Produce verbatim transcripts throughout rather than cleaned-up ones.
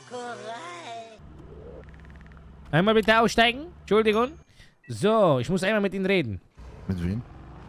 Einmal bitte aussteigen. Entschuldigung. So, ich muss einmal mit Ihnen reden. Mit wem?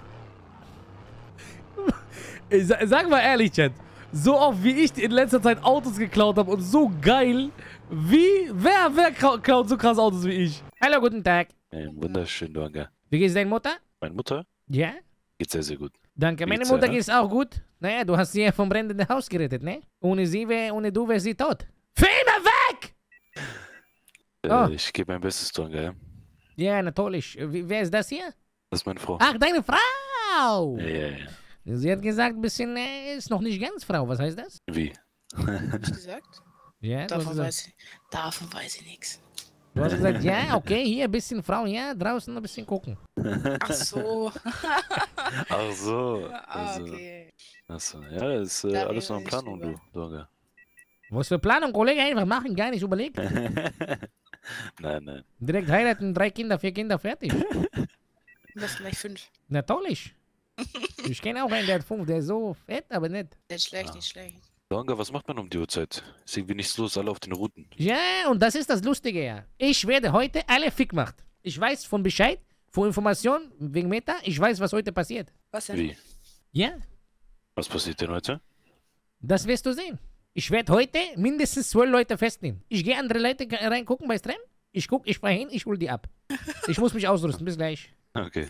Ich sa sag mal ehrlich, Chat. So oft wie ich in letzter Zeit Autos geklaut habe und so geil, wie, wer, wer klaut so krass Autos wie ich? Hallo, guten Tag. Ein wunderschön, danke. Wie geht's deiner Mutter? Meine Mutter? Ja? Geht sehr, sehr gut. Danke, meine Geht's, Mutter ja? geht's auch gut. Naja, du hast sie ja vom brennenden Haus gerettet, ne? Ohne sie wär, ohne du wär sie tot. Für immer weg! Äh, Oh. Ich gebe mein Bestes, danke. Ja? Ja, natürlich. Wie, wer ist das hier? Das ist meine Frau. Ach, deine Frau! Ja, ja, ja. Sie hat gesagt, ein bisschen, äh, ist noch nicht ganz Frau. Was heißt das? Wie? Hab ich gesagt? Ja, du hast Davon gesagt, weiß ich, davon weiß ich nichts. du hast gesagt, ja, okay, hier ein bisschen Frau, ja, draußen ein bisschen gucken. Ach so. Ach so. Ah, Also, okay. ach so. Ja, ist äh, Da alles noch rede in ich Planung, du, drüber. danke. Was für Planung, Kollege, einfach machen, gar nicht überlegt. Nein, nein. Direkt heiraten, drei Kinder, vier Kinder, fertig. Das gleich fünf. Natürlich. Ich kenne auch einen, der hat fünf, der ist so fett, aber nicht. Nicht schlecht, nicht schlecht. Danke, was macht man um die Uhrzeit? Ist irgendwie nichts los, alle auf den Routen. Ja, und das ist das Lustige, ja. Ich werde heute alle fick gemacht. Ich weiß von Bescheid, von Informationen, wegen Meta, ich weiß, was heute passiert. Was denn? Wie? Ja, Was passiert denn heute? das wirst du sehen. Ich werde heute mindestens zwölf Leute festnehmen. Ich gehe andere Leute reingucken bei Stream. Ich guck, ich fahre hin, ich hol die ab. Ich muss mich ausrüsten, bis gleich. Okay.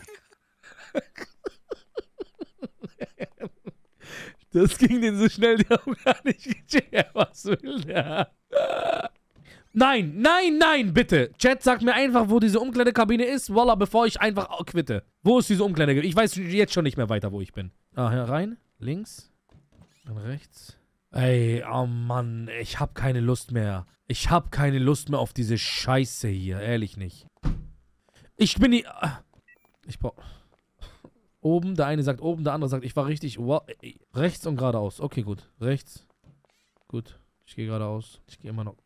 Das ging denen so schnell, die haben gar nicht gecheckt. Was will der? Nein, nein, nein, bitte. Chat, sagt mir einfach, wo diese Umkleidekabine ist. Voila, bevor ich einfach quitte. Wo ist diese Umkleidekabine? Ich weiß jetzt schon nicht mehr weiter, wo ich bin. Ah, hier rein. Links. Dann rechts. Ey, oh Mann, ich hab keine Lust mehr. Ich hab keine Lust mehr auf diese Scheiße hier. Ehrlich nicht. Ich bin die... Ich brauch... Oben, der eine sagt oben, der andere sagt, ich war richtig... Wow, ey, rechts und geradeaus. Okay, gut. Rechts. Gut. Ich gehe geradeaus. Ich gehe immer noch...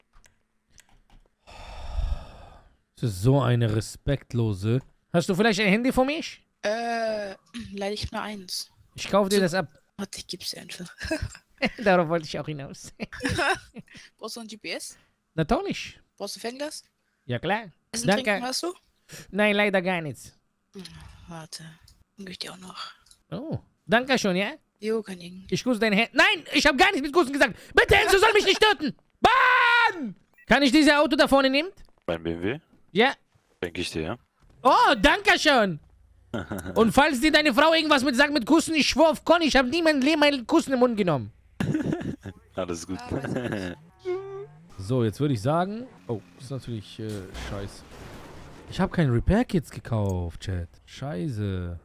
Das ist so eine respektlose... Hast du vielleicht ein Handy für mich? Äh, leider ich nur eins. Ich kaufe dir das ab. Warte, ich gib's dir einfach. Darauf wollte ich auch hinaus. Brauchst du ein G P S? Natürlich. Brauchst du Fernglas? Ja, klar. Essen, Danke. trinken hast du? Nein, leider gar nichts. Warte. Dann ich dir auch noch. Oh. Danke schon, ja? Jo, kein Ding. Ich kusse deine Hände. Nein, ich habe gar nichts mit Kussen gesagt. Bitte, Enzo soll mich nicht töten. Mann! Kann ich dieses Auto da vorne nehmen? Mein B M W? Ja. Denke ich dir, ja? Oh, danke schön. Und falls dir deine Frau irgendwas mit sagt mit Kussen, ich schwör auf Conny, ich habe nie mein Leben einen Kuss in den Mund genommen. Alles gut. So, jetzt würde ich sagen... Oh, das ist natürlich äh, scheiße. Ich habe keine Repair-Kits gekauft, Chat. Scheiße.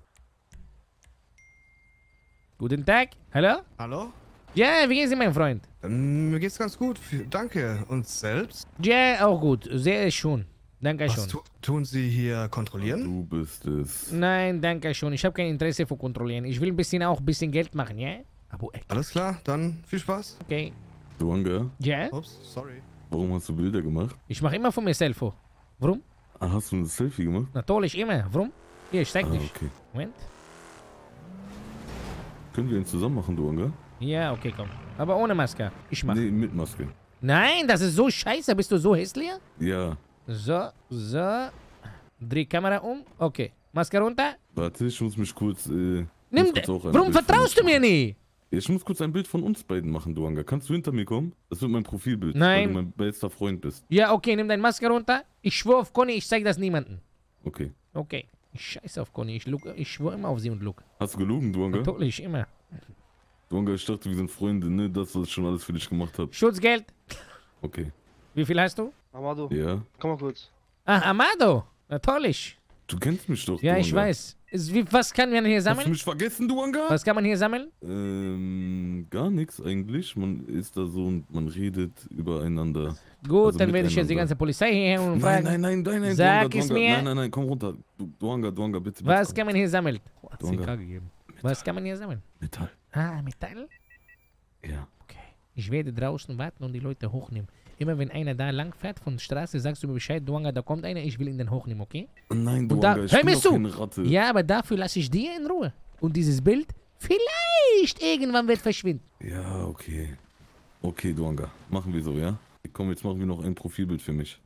Guten Tag. Hallo? Hallo? Ja, wie geht's dir, mein Freund? Ähm, mir geht's ganz gut. F- Danke. Und selbst? Ja, auch gut. Sehr schon. Danke Was schon. tu tun Sie hier kontrollieren? Du bist es. Nein, danke schon. Ich habe kein Interesse für Kontrollieren. Ich will ein bisschen auch ein bisschen Geld machen, ja? Abo Eck. Alles klar, dann viel Spaß. Okay. Duanga, Ja? Ups, sorry. warum hast du Bilder gemacht? Ich mache immer von mir Selfie. Warum? Ah, hast du ein Selfie gemacht? Natürlich, immer. Warum? Hier, ich zeig Ah, dich. okay. Moment. Können wir ihn zusammen machen, Duanga? Ja, okay, komm. Aber ohne Maske. Ich mach. Nee, mit Maske. Nein, das ist so scheiße. Bist du so hässlich? Ja. So, so. Dreh Kamera um. Okay. Maske runter. Warte, ich muss mich kurz. Äh, Nimm. muss kurz auch ein Warum Bild von vertraust du uns mir machen. nie? Ich muss kurz ein Bild von uns beiden machen, Duanga. Kannst du hinter mir kommen? Das wird mein Profilbild. Nein. Weil du mein bester Freund bist. Ja, okay, nimm deine Maske runter. Ich schwöre auf Conny, ich zeig das niemandem. Okay. Okay. Ich scheiße auf Conny. Ich, look, ich schwöre immer auf sie und look. Hast du gelogen, Duanga? Natürlich, immer. Duanga, ich dachte, wir sind Freunde, ne? Das, was ich schon alles für dich gemacht habe. Schutzgeld. Okay. Wie viel hast du? Amado, Ja. komm mal kurz. Ah, Amado. Natürlich. Du kennst mich doch, Ja, Duanga. ich weiß. Ist, wie, was kann man hier Hast du sammeln? mich vergessen, Duanga? Was kann man hier sammeln? Ähm, gar nichts eigentlich. Man ist da so und man redet übereinander. Gut, Also dann werde ich jetzt die miteinander. ganze Polizei hierher und Nein, fragen. nein, nein, nein, nein, Sag Duanga, es Duanga. mir. Nein, nein, nein, komm runter. Du, Duanga, Duanga, bitte, bitte. Was komm. kann man hier sammeln? Oh, hat Duanga. C K gegeben. Was kann man hier sammeln? Metall. Ah, Metall? Ja. Okay. Ich werde draußen warten und die Leute hochnehmen. Immer wenn einer da lang fährt von der Straße, sagst du mir Bescheid, Duanga, da kommt einer, ich will ihn dann hochnehmen, okay? Nein, Und da, Duanga, ich hör bin mir doch zu! keine Ratte. Ja, aber dafür lasse ich dir in Ruhe. Und dieses Bild vielleicht irgendwann wird verschwinden. Ja, okay. Okay, Duanga. Machen wir so, ja? Komm, jetzt machen wir noch ein Profilbild für mich.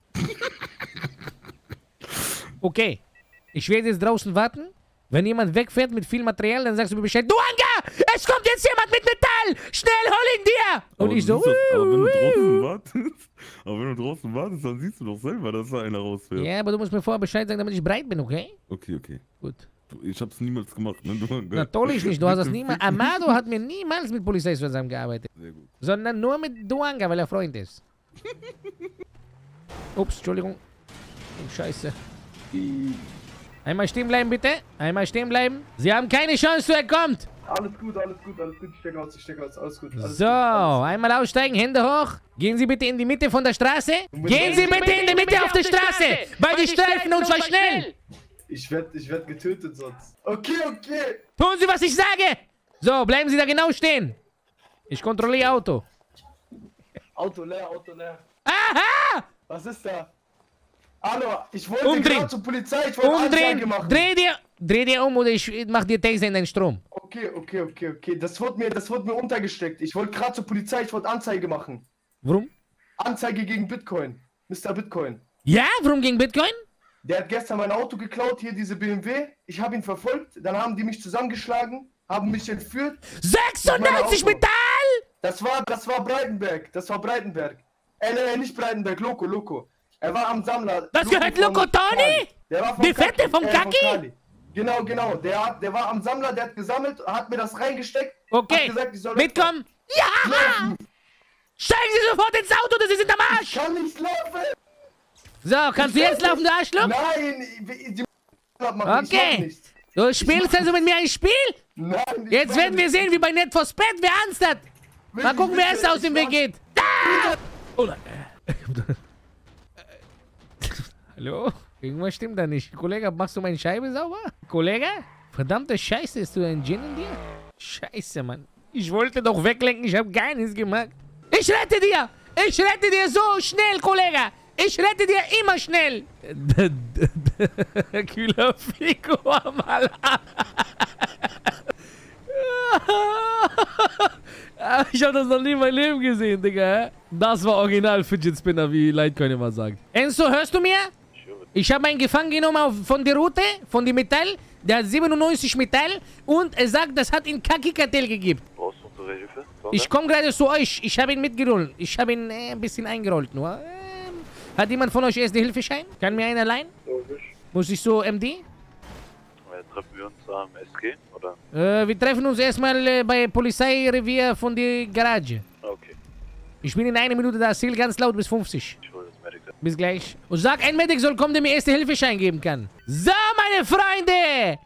Okay. Ich werde jetzt draußen warten. Wenn jemand wegfährt mit viel Material, dann sagst du mir Bescheid. Du Anga! Es kommt jetzt jemand mit Metall! Schnell, hol ihn dir! Und Aber ich du so... siehst das, aber wenn du draußen wartest, aber wenn du draußen wartest, dann siehst du doch selber, dass da einer rausfährt. Ja, aber du musst mir vorher Bescheid sagen, damit ich bereit bin, okay? Okay, okay. Gut. Du, ich hab's niemals gemacht, ne? Du, Natürlich nicht, du hast das niemals... Amado hat mir niemals mit Polizei zusammengearbeitet. Sehr gut. Sondern nur mit Duanga, weil er Freund ist. Ups, Entschuldigung. Oh, Scheiße. Einmal stehen bleiben, bitte. Einmal stehen bleiben. Sie haben keine Chance, er kommt. Alles gut, alles gut, alles gut. Ich steck aus, ich steck aus, alles gut. Alles So, gut, alles einmal aussteigen, Hände hoch. Gehen Sie bitte in die Mitte von der Straße. Gehen Sie bitte in die Mitte auf der Straße. Bei den Streifen und zwar schnell. Ich werd, ich werd getötet sonst. Okay, okay. Tun Sie, was ich sage. So, bleiben Sie da genau stehen. Ich kontrolliere Auto. Auto leer, Auto leer. Aha! Was ist da? Hallo, ich wollte Umdrehen. gerade zur Polizei, ich wollte Anzeige Umdrehen. machen. Dreh dir, dreh dir um oder ich mach dir Taser in deinen Strom. Okay, okay, okay, okay. Das wurde mir, das wurde mir untergesteckt. Ich wollte gerade zur Polizei, ich wollte Anzeige machen. Warum? Anzeige gegen Bitcoin. Mister Bitcoin. Ja, warum gegen Bitcoin? Der hat gestern mein Auto geklaut, hier diese B M W. Ich habe ihn verfolgt, dann haben die mich zusammengeschlagen, haben mich entführt. sechsundneunzig Auto. Metall! Das war, das war Breitenberg, das war Breitenberg. Äh, nee, nicht Breitenberg, Loco, Loco. Er war am Sammler. Das gehört Loco von Toni? Kali. Der war von Die Fette vom äh, Kaki? Kali. Genau, genau. Der, hat, der war am Sammler, der hat gesammelt, hat mir das reingesteckt. Okay, hat gesagt, ich soll mitkommen. Ja! laufen. Steigen Sie sofort ins Auto, das ist in der Ich Marsch! kann nicht laufen. So, kannst du jetzt laufen, du Arschloch? Nein, ich, die machen, ich Okay. mach nichts. Du spielst also mit mir ein Spiel? Nein, ich Jetzt mach werden wir nichts. sehen, wie bei Net for Speed, wer Angst hat. Mal Wirklich, gucken, wer wirklich, erst aus dem ich Weg mach- geht. Da! Oh nein. Hallo? Irgendwas stimmt da nicht. Kollege, machst du meine Scheibe sauber? Kollege? Verdammte Scheiße, ist du ein Gin in dir? Scheiße, Mann. Ich wollte doch weglenken, ich habe gar nichts gemacht. Ich rette dir! Ich rette dir so schnell, Kollege! Ich rette dir immer schnell! Kühler Fico mal. Ich habe das noch nie in meinem Leben gesehen, Digga. Das war original Fidget Spinner, wie Litecoin immer sagt. Enzo, hörst du mir? Ich habe einen gefangen genommen auf, von der Route, von dem Metall. Der hat siebenundneunzig Metall und er sagt, das hat ihn Kaki-Kartell gegeben. Brauchst du unsere Hilfe? Ich komme gerade zu euch. Ich habe ihn mitgerollt. Ich habe ihn äh, ein bisschen eingerollt nur. Ähm, hat jemand von euch Erste-Hilfe-Schein? Kann mir einer leihen? Muss ich so M D? Treffen wir uns am S G, oder? Äh, wir treffen uns erstmal äh, bei Polizeirevier von der Garage. Okay, Ich bin in einer Minute da. Zähl ganz laut bis fünfzig. ich hole das Medical. Bis gleich. Und sag, ein Medic soll kommen, der mir Erste-Hilfe-Schein geben kann. So, meine Freunde!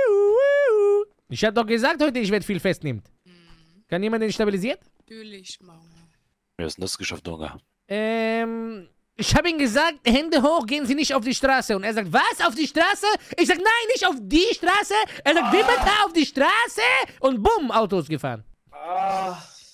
Ich hab doch gesagt heute, ich werde viel festnehmen. Kann jemand den stabilisiert? Natürlich, Mama. Wer ist denn das geschafft, Hunger? Ähm, ich habe ihm gesagt, Hände hoch, gehen Sie nicht auf die Straße. Und er sagt, was, auf die Straße? Ich sag, nein, nicht auf die Straße. Er sagt, wie bitte, auf die Straße? Und bumm, Autos gefahren. Ah,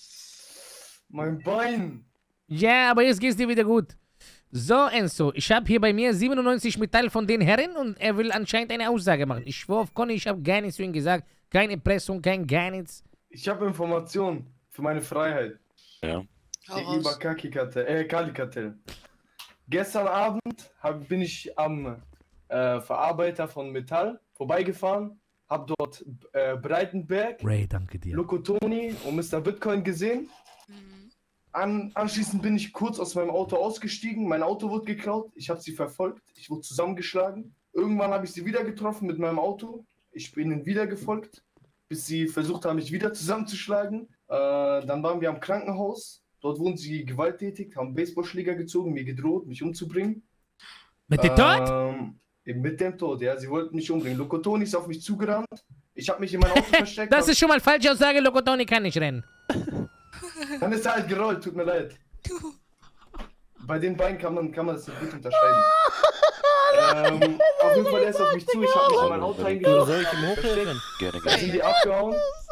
mein Bein. Ja, aber jetzt geht's dir wieder gut. So, Enzo, ich habe hier bei mir siebenundneunzig Metall von den Herren und er will anscheinend eine Aussage machen. Ich schwör auf Conny, ich habe gar nichts zu ihm gesagt. Keine Erpressung, kein gar nichts. Ich habe Informationen für meine Freiheit. Ja. Hau Gegenüber raus. Kaki-Kartell, äh, Kali-Kartell. Gestern Abend hab, bin ich am äh, Verarbeiter von Metall vorbeigefahren, hab dort äh, Breitenberg, Ray, danke dir. Loco Toni und Mister Bitcoin gesehen. Mhm. An, anschließend bin ich kurz aus meinem Auto ausgestiegen, mein Auto wurde geklaut, ich habe sie verfolgt, ich wurde zusammengeschlagen. Irgendwann habe ich sie wieder getroffen mit meinem Auto, ich bin ihnen wieder gefolgt, bis sie versucht haben, mich wieder zusammenzuschlagen. Äh, dann waren wir am Krankenhaus, dort wurden sie gewalttätig, haben Baseballschläger gezogen, mir gedroht, mich umzubringen. Mit dem Tod? Ähm, mit dem Tod, ja, sie wollten mich umbringen. Loco Toni ist auf mich zugerannt, ich habe mich in mein Auto versteckt. Das ist schon mal falsche Aussage, Lokotoni kann nicht rennen. Dann ist er halt gerollt, tut mir leid. Bei den beiden kann man, kann man das nicht gut unterscheiden. ähm, auf jeden Fall, er ist auf mich zu, ich habe mich in mein Auto eingeloggt. Soll ich ihm hochhelfen? Gerne, Dann gerne. sind die abgehauen.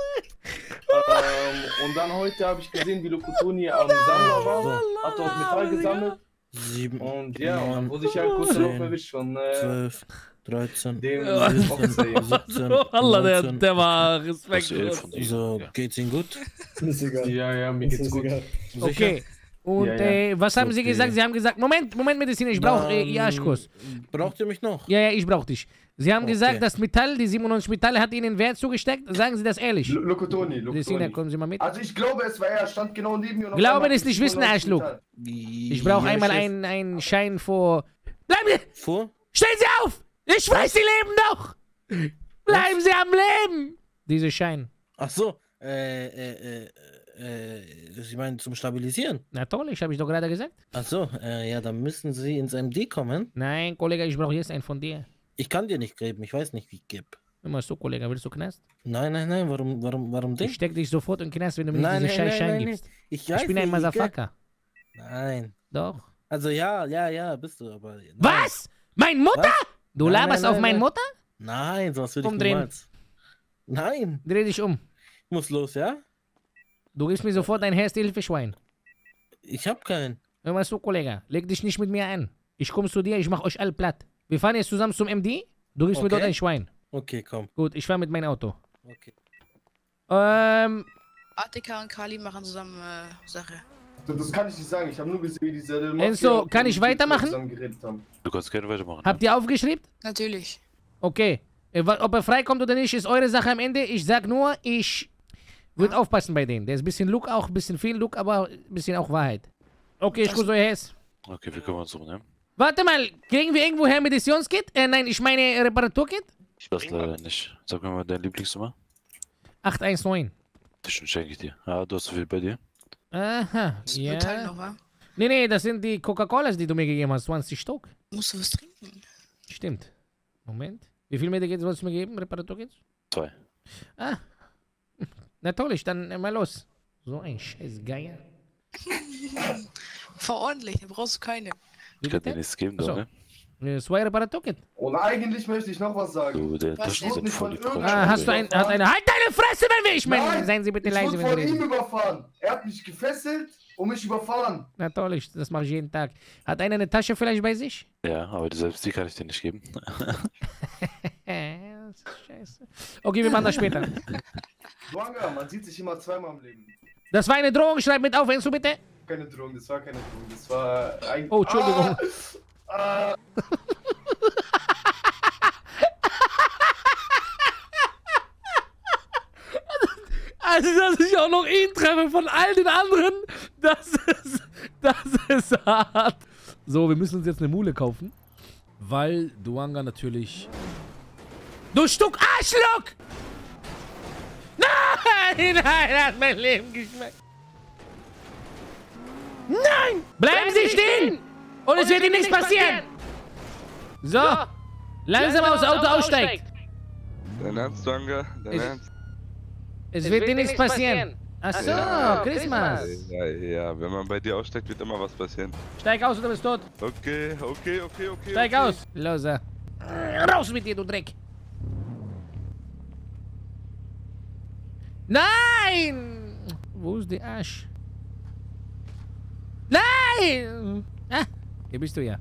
ähm, und dann heute habe ich gesehen, wie Loco Toni am Sammler war, hat dort Metall gesammelt. sieben, Und ja, und dann neun, wurde ich halt kurz darauf zehn, erwischt von äh, zwölf, dreizehn, dem Ja. Officer. siebzehn, Allah, der, neunzehn. der war Das ist respektlos. elf von dir. So, Ja. geht's Ihnen gut? Ja, ja, mir geht's gut. Okay, Und Ja, ja. äh, was haben Sie Okay. gesagt? Sie haben gesagt, Moment, Moment, Mediziner, ich brauche äh, Ihr Arschkuss. Braucht ihr mich noch? Ja, ja, ich brauche dich. Sie haben Okay. gesagt, das Metall, die siebenundneunzig Metalle hat Ihnen wer zugesteckt? Sagen Sie das ehrlich. L- Lokotoni, Mediziner, Lokotoni. kommen Sie mal mit. Also ich glaube, es war er, stand genau neben mir. Und auf Glauben einmal ist nicht wissen, siebenundneunzig Arschloch. Metall. Ich brauche Ja, einmal Chef. einen, einen Schein vor... Bleiben Sie! Vor? Stehen Sie auf! Ich weiß, Sie leben noch! Bleiben Sie am Leben! Diese Schein. Ach so. Äh, äh, äh, äh, Sie meinen zum Stabilisieren? Natürlich, habe ich doch gerade gesagt. Ach so, äh, ja, dann müssen Sie ins M D kommen. Nein, Kollege, ich brauche jetzt einen von dir. Ich kann dir nicht geben, ich weiß nicht, wie ich gebe. Immer so, Kollege, willst du Knast? Nein, nein, nein, warum, warum, warum Ich denn? steck dich sofort in den Knast, wenn du mir nicht Nein, diesen nein, scheiß nein, Schein nein, gibst. Ich, weiß Ich bin ein nicht, wie ich geb. Motherfucker. Nein. Doch. Also ja, ja, ja, bist du, aber... Nein. Was? Mein Mutter? Was? Du Nein, laberst nein, auf nein, meine nein. Mutter? Nein, sowas will ich Umdrehen. niemals. Nein, Dreh dich um. ich muss los, ja? Du gibst mir sofort ein Erste-Hilfe-Schwein. Ich hab keinen. Hör mal zu, Kollege. Leg dich nicht mit mir an. Ich komm zu dir, ich mach euch alle platt. Wir fahren jetzt zusammen zum M D. Du gibst mir Okay. dort ein Schwein. Okay, komm. Gut, ich fahr mit meinem Auto. Okay. A Ähm, T K und Kali machen zusammen äh, Sache. Das, das kann ich nicht sagen. Ich habe nur gesehen, wie diese Mafia Enzo, kann und ich die weitermachen? zusammen geredet haben. Du kannst gerne weitermachen. habt ihr aufgeschrieben? Natürlich. Okay. Äh, wa- Ob er freikommt oder nicht, ist eure Sache am Ende. Ich sag nur, ich würde aufpassen bei denen. Der ist ein bisschen Look, auch ein bisschen viel Look, aber ein bisschen auch Wahrheit. Okay, ich Das- grüße euer Hess. Okay, wir kümmern uns um, ne? Warte mal, kriegen wir irgendwoher Meditionskit? Äh, nein, ich meine Reparaturkit? Ich weiß leider nicht. Sag mir mal deine Lieblingsnummer. acht eins neun. Das schenke ich dir. Ah, du hast so viel bei dir. Aha, Das ja. Metall ja. noch, wa? Nee, nee, das sind die Coca-Colas, die du mir gegeben hast. zwanzig Stück. Musst du was trinken? Stimmt. Moment. Wie viel Medikits wolltest du mir geben? Reparaturkits? Zwei. Ah. Natürlich, dann äh, mal los. So ein scheiß Geier. Verordentlich, da brauchst du keine. Wie Ich kann dir bitte? nichts geben, Achso. da, ne? Äh, Zwei Reparaturkit. Und eigentlich möchte ich noch was sagen. Du, der Was Taschen denn? sind voll die Von Quatsch. Ah, hast du ein, hat eine... Halt deine Fresse, wenn wir... Ich meine, Nein, seien Sie bitte ich leise, wurde wenn Sie von ihm reden. überfahren. Er hat mich gefesselt und mich überfahren. Natürlich, das mache ich jeden Tag. Hat einer eine Tasche vielleicht bei sich? Ja, aber die selbst die kann ich dir nicht geben. Äh, das ist scheiße. Okay, wir machen das später. Duanga, man sieht sich immer zweimal im Leben. Das war eine Drohung, schreib mit auf, Enzo, bitte. Keine Drohung, das war keine Drohung, das war ein... Oh, Entschuldigung. Ah, ah, Also, dass ich auch noch ihn treffe von all den anderen, das ist, das ist hart. So, wir müssen uns jetzt eine Mule kaufen. Weil Duanga natürlich... Du Stück Arschloch! Nein, nein, hat mein Leben geschmeckt. Nein! Bleiben Sie stehen! Und es wird Ihnen nichts passieren! So, langsam aus dem Auto aussteigt. Dein Ernst, Danga? Dein Ich- Ernst? Es wird dir nichts passieren. Ach so, Christmas. Ja, ja, wenn man bei dir aussteigt, wird immer was passieren. Steig aus oder bist tot. Okay, okay, okay, okay. Steig okay. aus. Los. äh. Raus mit dir, du Dreck. Nein! Wo ist der Arsch? Nein! Ah, hier bist du ja.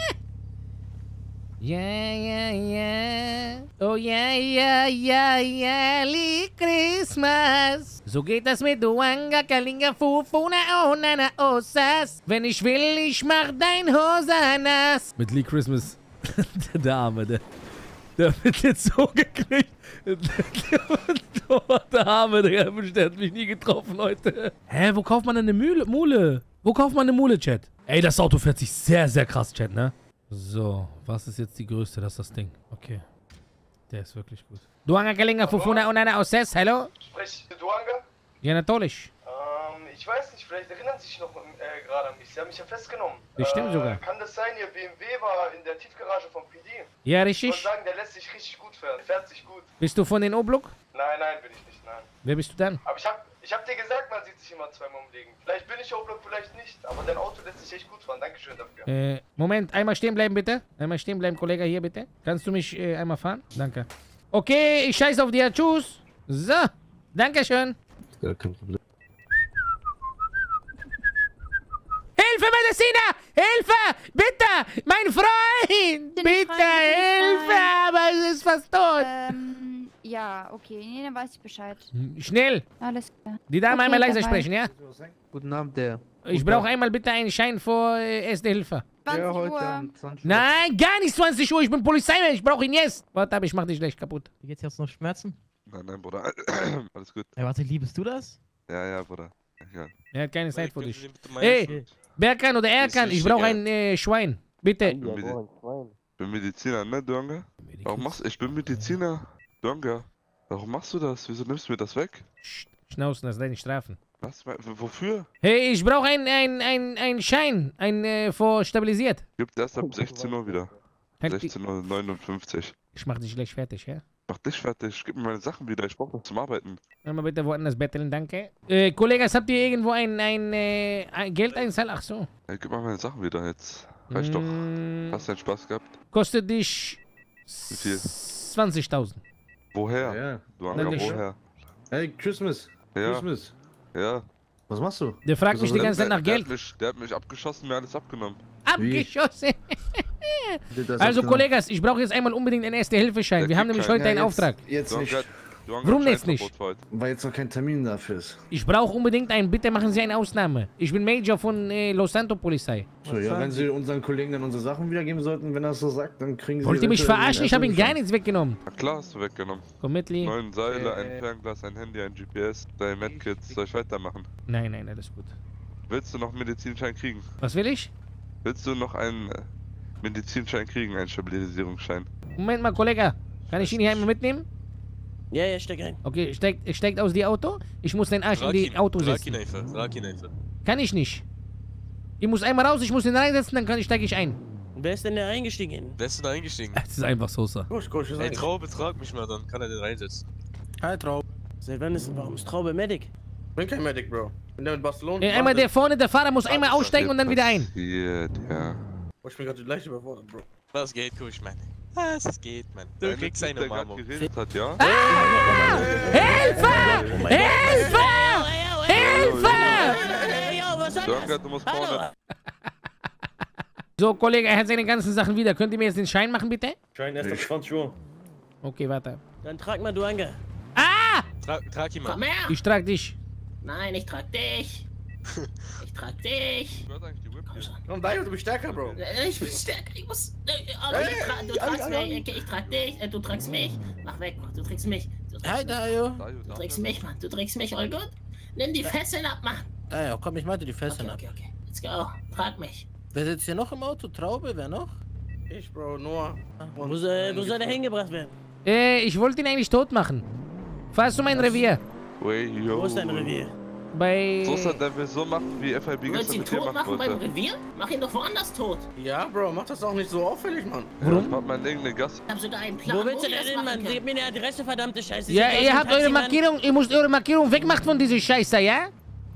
Ja, ja, ja. Oh ja, ja, ja, ja, Lee Christmas. So geht das mit Duanga, Kalinga, Fufuna, Onana, Osas. Wenn ich will, ich mach dein Hosanas. Mit Lee Christmas. Der Arme, der. Der wird jetzt so gekriegt. Der Arme, der hat mich nie getroffen heute. Hä, wo kauft man denn eine Mühle? Mule? Wo kauft man eine Mule, Chat? Ey, das Auto fährt sich sehr, sehr krass, Chat, ne? So, was ist jetzt die größte? Das ist das Ding. Okay. Der ist wirklich gut. Duanga Kalinga Fufuna Onana Oses, hallo? sprich Duanga? Ja, natürlich. Ähm, ich weiß nicht, vielleicht erinnern Sie sich noch äh, gerade an mich. Sie haben mich ja festgenommen. Bestimmt äh, sogar. Kann das sein, Ihr B M W war in der Tiefgarage vom P D? Ja, Ich würde richtig. sagen, der lässt sich richtig gut fahren. Fährt sich gut. Bist du von den Obluk? Nein, nein, bin ich nicht, nein. Wer bist du dann? Aber ich hab, ich hab dir gesagt, man sieht sich immer zweimal im Leben. Vielleicht bin ich Oblock, vielleicht nicht. Aber dein Auto lässt sich echt gut fahren. Dankeschön dafür. Äh, Moment, einmal stehen bleiben, bitte. Einmal stehen bleiben, Kollege, hier, bitte. Kannst du mich äh, einmal fahren? Danke. Okay, ich scheiß auf dir. Tschüss. So, Dankeschön. Gar kein Problem. Hilfe, Mediziner! Hilfe! Bitte! Mein Freund! Bin ich Bitte, frei? Bin ich Hilfe! frei? Aber es ist fast tot. Ähm, ja, okay. Nee, dann weiß ich Bescheid. Schnell! Alles klar. Die Dame Okay, einmal leise dabei. sprechen, ja? Guten Abend, der. Ich brauche einmal bitte einen Schein für äh, Erste Hilfe. zwanzig Ja, heute Uhr. um zwanzig Uhr. Nein, gar nicht zwanzig Uhr. Ich bin Polizeimann. Ich brauche ihn jetzt. Warte, aber ich mach dich gleich kaputt. Wie geht's jetzt noch Schmerzen? Nein, nein, Bruder. Alles gut. Ey, warte, liebest du das? Ja, ja, Bruder. Ja. Er hat keine Zeit für dich. Ey! Ey, Berkan oder Erkan, ich brauche ein äh, Schwein. Bitte. Ich bin, Medi bin Mediziner, ne, Duanga? Warum machst du? Ich bin Mediziner. Duanga. Warum machst du das? Wieso nimmst du mir das weg? Schnauzen, das ist deine Strafen. Was? W- Wofür? Hey, ich brauche ein, ein, ein, ein Schein. Ein äh, für stabilisiert. Gibt erst ab sechzehn Uhr wieder. Halt die- sechzehn Uhr neunundfünfzig. Ich mach dich gleich fertig, ja? Mach dich fertig. Gib mir meine Sachen wieder. Ich brauch das zum Arbeiten. Einmal bitte woanders betteln, danke. Äh, Kollegas, habt ihr irgendwo ein, ein, äh, ein Geldeinzahl? Ach so. Ey, gib mal meine Sachen wieder jetzt. Reicht doch. Mm, Hast deinen Spaß gehabt? Kostet dich Wie viel? zwanzigtausend. Woher? Ja. Duanga, Nein, nicht. woher? Hey, Christmas. Ja, Christmas. ja. Was machst du? Der fragt mich die Der- ganze Zeit der- nach der Geld. Hat mich, der hat mich abgeschossen, mir alles abgenommen. Abgeschossen. Das Also, auch- Kollegas, ich brauche jetzt einmal unbedingt einen Erste-Hilfe-Schein. Der Wir haben gibt nämlich keinen. heute einen Ja, Auftrag. Jetzt, jetzt Duanga, nicht, Duanga Warum hat jetzt nicht? Scheinverbot heute. weil jetzt noch kein Termin dafür ist. Ich brauche unbedingt einen. Bitte machen Sie eine Ausnahme. Ich bin Major von äh, Los Santos Polizei. So, ja, wenn Sie unseren Kollegen dann unsere Sachen wiedergeben sollten, wenn er es so sagt, dann kriegen Sie... Wollt ihr mich eventuell verarschen? den Ich habe ihn ersten gar nichts weggenommen. Na klar, hast du weggenommen. Komm mit, Lee. Neun Seile, Äh. ein Fernglas, ein Handy, ein G P S, drei Medkits. Soll ich weitermachen? Nein, nein, alles gut. Willst du noch einen Medizinschein kriegen? Was will ich? Willst du noch einen äh, Medizinschein kriegen, einen Stabilisierungsschein? Moment mal, Kollege. Kann ich ihn hier einmal mitnehmen? Ja, ja, steig ein. Okay, steigt, steigt aus die Auto. Ich muss den Arsch in die Auto setzen. Kann ich nicht. Ich muss einmal raus, ich muss den reinsetzen, dann kann ich, steige ich ein. Wer ist denn da eingestiegen? Wer ist denn da eingestiegen? Das ist einfach Sosa. Gut, gut, Ey, Traube, trag mich mal, dann kann er den reinsetzen. Hi, Traub. Seit wann ist, warum ist Traube Medic? Ich bin kein Medic, Bro. Bin der mit Barcelona. Äh, einmal der vorne, der Fahrer muss einmal aussteigen und dann wieder ein. Passiert, ja. Oh, ich bin gerade leicht überfordert, Bro. Das geht, guck ich, Mann. Was, das geht, Mann. Du Der kriegst Typ, eine der gerade Umarmung. geredet hat, ja? Hilfe! Hilfe! Hilfe! Duanga, du musst vorne. So, Kollege, er hat seine ganzen Sachen wieder. Könnt ihr mir jetzt den Schein machen, bitte? Schein erst ab zwanzig Uhr. Okay, warte. Dann trag mal Duanga. Ah! Tra trag ihn mal. Komm her! Ich trage dich. Nein, ich trag dich! Ich trag dich! Wer hat eigentlich die Whip hier? Komm, Dario, du bist stärker, Bro. Äh, Ich bin stärker, ich muss. äh, äh, ich tra du tragst mich, okay, ich trag dich, äh, du tragst mich. Mach weg, Mann, du trägst mich. Du Hi, trägst mich, Dario. Dario, du darf trägst er? mich, Mann, du trägst mich, all gut? Nimm die Fesseln ab, Mann. Dario, komm, ich meinte die Fesseln Okay, ab. okay, okay, let's go. Trag mich. Wer sitzt hier noch im Auto? Traube, wer noch? Ich, Bro, Noah. Wo soll, wo soll der hingebracht werden? Äh, ich wollte ihn eigentlich tot machen. Fahrst du mein Revier? Wey, yo. Wo ist dein Revier? Bei... Sosa, der will so machen, wie F I B Du willst gestern ihn mit dir tot machen machen beim wollte. Revier? Mach ihn doch woanders tot. Ja, Bro, mach das auch nicht so auffällig, Mann. Warum? Ich mach mal in irgendeine Gasse. Ich hab sogar einen Plan, Wo willst du ich denn das hin, machen Mann? kann. Gib mir eine Adresse, verdammte Scheiße. Ja, Sieht aus ihr wie habt ein eure Taximann. Markierung, ihr müsst eure Markierung wegmachen von dieser Scheiße, ja?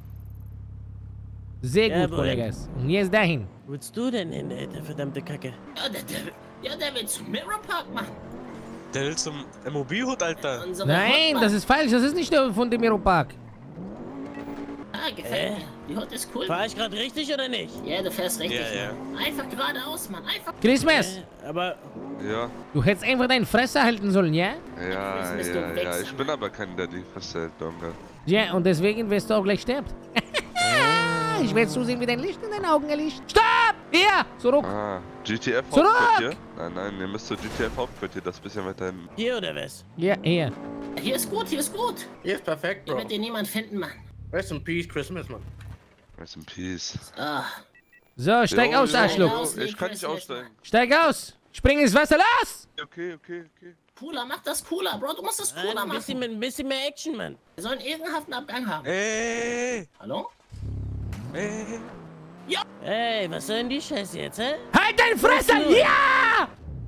Sehr Ja, gut, Bruder. Kollegas. Und jetzt dahin. Wo willst du denn hin, Alter, verdammte Kacke? Ja, der, der, ja, der will zum Mirror Park machen. Der will zum M O B-Hut, Alter. Unsere Nein, Hut, das ist falsch. Das ist nicht der von dem Miro Park. Ah, gefällt Äh? mir. Die Hut ist cool. Fahr ich gerade richtig oder nicht? Ja, du fährst richtig, Ja, Mann. Einfach geradeaus, Mann. Einfach. Christmas, Äh, aber Ja, du hättest einfach deine Fresse halten sollen, ja? ja, Jetzt bist du ja, ja. Wichser, Ich bin aber kein Daddy, verstellt, Duanga. Ja, und deswegen wirst du auch gleich sterben. Ich werde zusehen, wie dein Licht in deinen Augen erlischt. Stopp! Hier, zurück. Ah, G T F Zurück! Hauptquartier? Nein, nein, ihr müsst zur G T F Hauptquartier, das ist ein bisschen weiter hinten. hier oder was? Ja, hier. Hier ist gut, hier ist gut. Hier ist perfekt, Hier Bro. wird dir niemand finden, Mann. Rest in Peace, Christmas, Mann. Rest in Peace. Ah, So, steig Jo, aus, jo, Arschloch. Aus, Ich kann nicht Christmas, aussteigen. Steig aus. Spring ins Wasser, los! Okay, okay, okay. cooler, mach das cooler, Bro. Du musst das Nein, cooler ein bisschen, machen. mit, ein bisschen mehr Action, Mann. Wir sollen ehrenhaften Abgang haben. Ey, Hallo? ey. Ey, was soll denn die Scheiße jetzt, hä? Halt deine Fresse! Was ist Ja!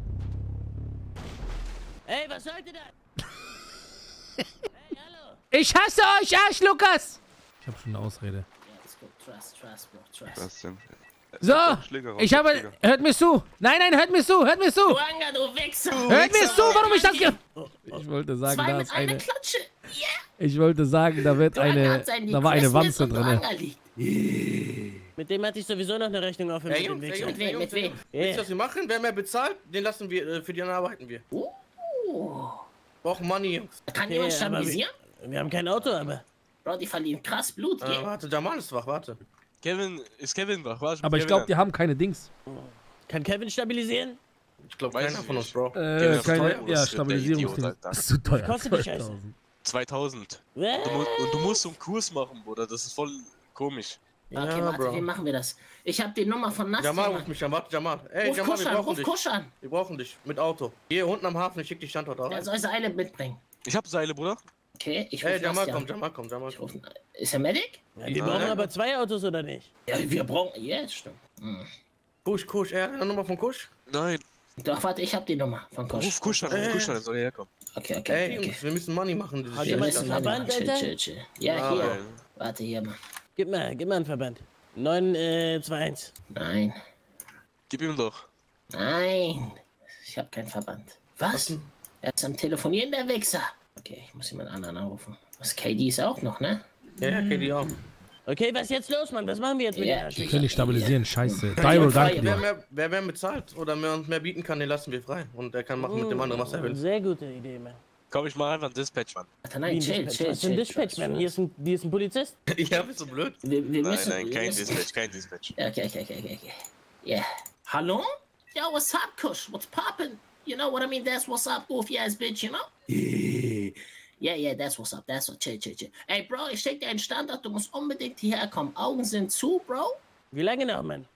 Ey, was sollte das? Hey, hallo. Ich hasse euch, Arschluckers! Ich hab schon eine Ausrede. Ja, ist gut. Trust, trust, Bro. Trust. Was denn? So, Schläger raus, ich habe... Schläger. Hört mir zu. Nein, nein, hört mir zu, hört mir zu. Duanga, du Wichser. Hört mir zu, warum ich das... ge- Ich wollte sagen, Zwei da mit ist einer eine... Klatsche. Yeah. Ich wollte sagen, da wird Duanga eine... hat seinen Da war eine Christmas Wanze und drin. Duanga liegt. Mit dem hatte ich sowieso noch eine Rechnung auf Ey, mit Jungs, dem ey, Wichser. Jungs, Mit ey, wem, Jungs, mit ey, wem? Jungs. Wisst ihr, was wir machen? Wer mehr bezahlt, den lassen wir, äh, für die anderen arbeiten wir. Uh, Brauchen Money, Jungs. kann Okay, jemand aber stabilisieren? Wir haben kein Auto, aber... Bro, die verlieren krass Blut, Äh, gell? warte, Jamal ist wach, warte. Kevin, ist Kevin wach? Warte, Aber ich glaube, die haben keine Dings. Kann Kevin stabilisieren? Ich glaube, Weiß keiner ich von uns, nicht. Bro. Äh, Kevin ist keine, teuer, ja, das ist der Stabilisierungsding. Idiot, Alter. Das ist zu teuer. Kostet die Scheiße? zweitausend. zweitausend. Was? Du musst, und du musst so einen Kurs machen, Bruder. Das ist voll komisch. Okay, Ja, warte, Bro. wie machen wir das? Ich habe die Nummer von Nasti. Jamal, Mann. ruf mich an, warte, Jamal. Ey, Ruf Jamal, Kusch wir an, brauchen ruf dich. Kusch an. Wir brauchen dich, mit Auto. Hier unten am Hafen, ich schick dich Standort Der aus. soll Seile mitbringen. Ich hab Seile, Bruder. Okay, ich Ey, ruf Jamal, Nasti komm, an. Jamal, komm, Jamal. Ich ruf, ist er Medic? Ja, die Nein. brauchen aber zwei Autos, oder nicht? Ja, wir brauchen... Ja, yes, stimmt. Hm. Kusch, Kusch, er hat eine Nummer von Kusch? Nein. Doch, warte, ich habe die Nummer von Kusch. Ruf Kusch an, ruf Äh. Kusch an, dann soll er herkommen. Okay, okay, Ey, okay. okay. Jungs, wir müssen Money machen. dieses Hat Wir Jahr. jemand müssen einen mal Verband, chill, Alter? chill, chill. Ja, Ah, hier. ey. Warte, hier mal. Gib mal, gib mal einen Verband. neun zwei eins. Nein, Gib ihm doch. nein. Ich habe keinen Verband. Was? denn? Er ist am Telefonieren, der Wichser. Okay, ich muss jemand anderen anrufen. Was, K D ist auch noch, ne? Ja, ja, okay, die auch. Okay, was ist jetzt los, Mann? Was machen wir jetzt mit Ja. der Wir können nicht stabilisieren, scheiße. Ja, Dyro, frei, danke Wer dir. mehr, wer mehr bezahlt oder mehr uns mehr bieten kann, den lassen wir frei. Und er kann machen mit dem anderen, was er will. Sehr gute Idee, Mann. Komm, ich mach einfach einen Dispatch, Mann. Warte, Wie nein, ein chill, Dispatch. chill, Was ist ein chill. Dispatch, Mann? Hier ist ein, hier ist ein Polizist. Ja, bist du blöd? Wir, wir Nein, müssen... nein, wir kein müssen- Dispatch, kein Dispatch. Ja, okay, okay, okay, okay, okay. Yeah. Hallo? Yo, what's up, Kush? What's poppin'? You know what I mean? That's what's up, goofy ass bitch, you know? Yeah, yeah, that's what's up, that's what, chill, chill, chill. Ey, Bro, ich steck dir einen Standort, du musst unbedingt hierher kommen. Augen sind zu, Bro? Wie lange noch, Mann?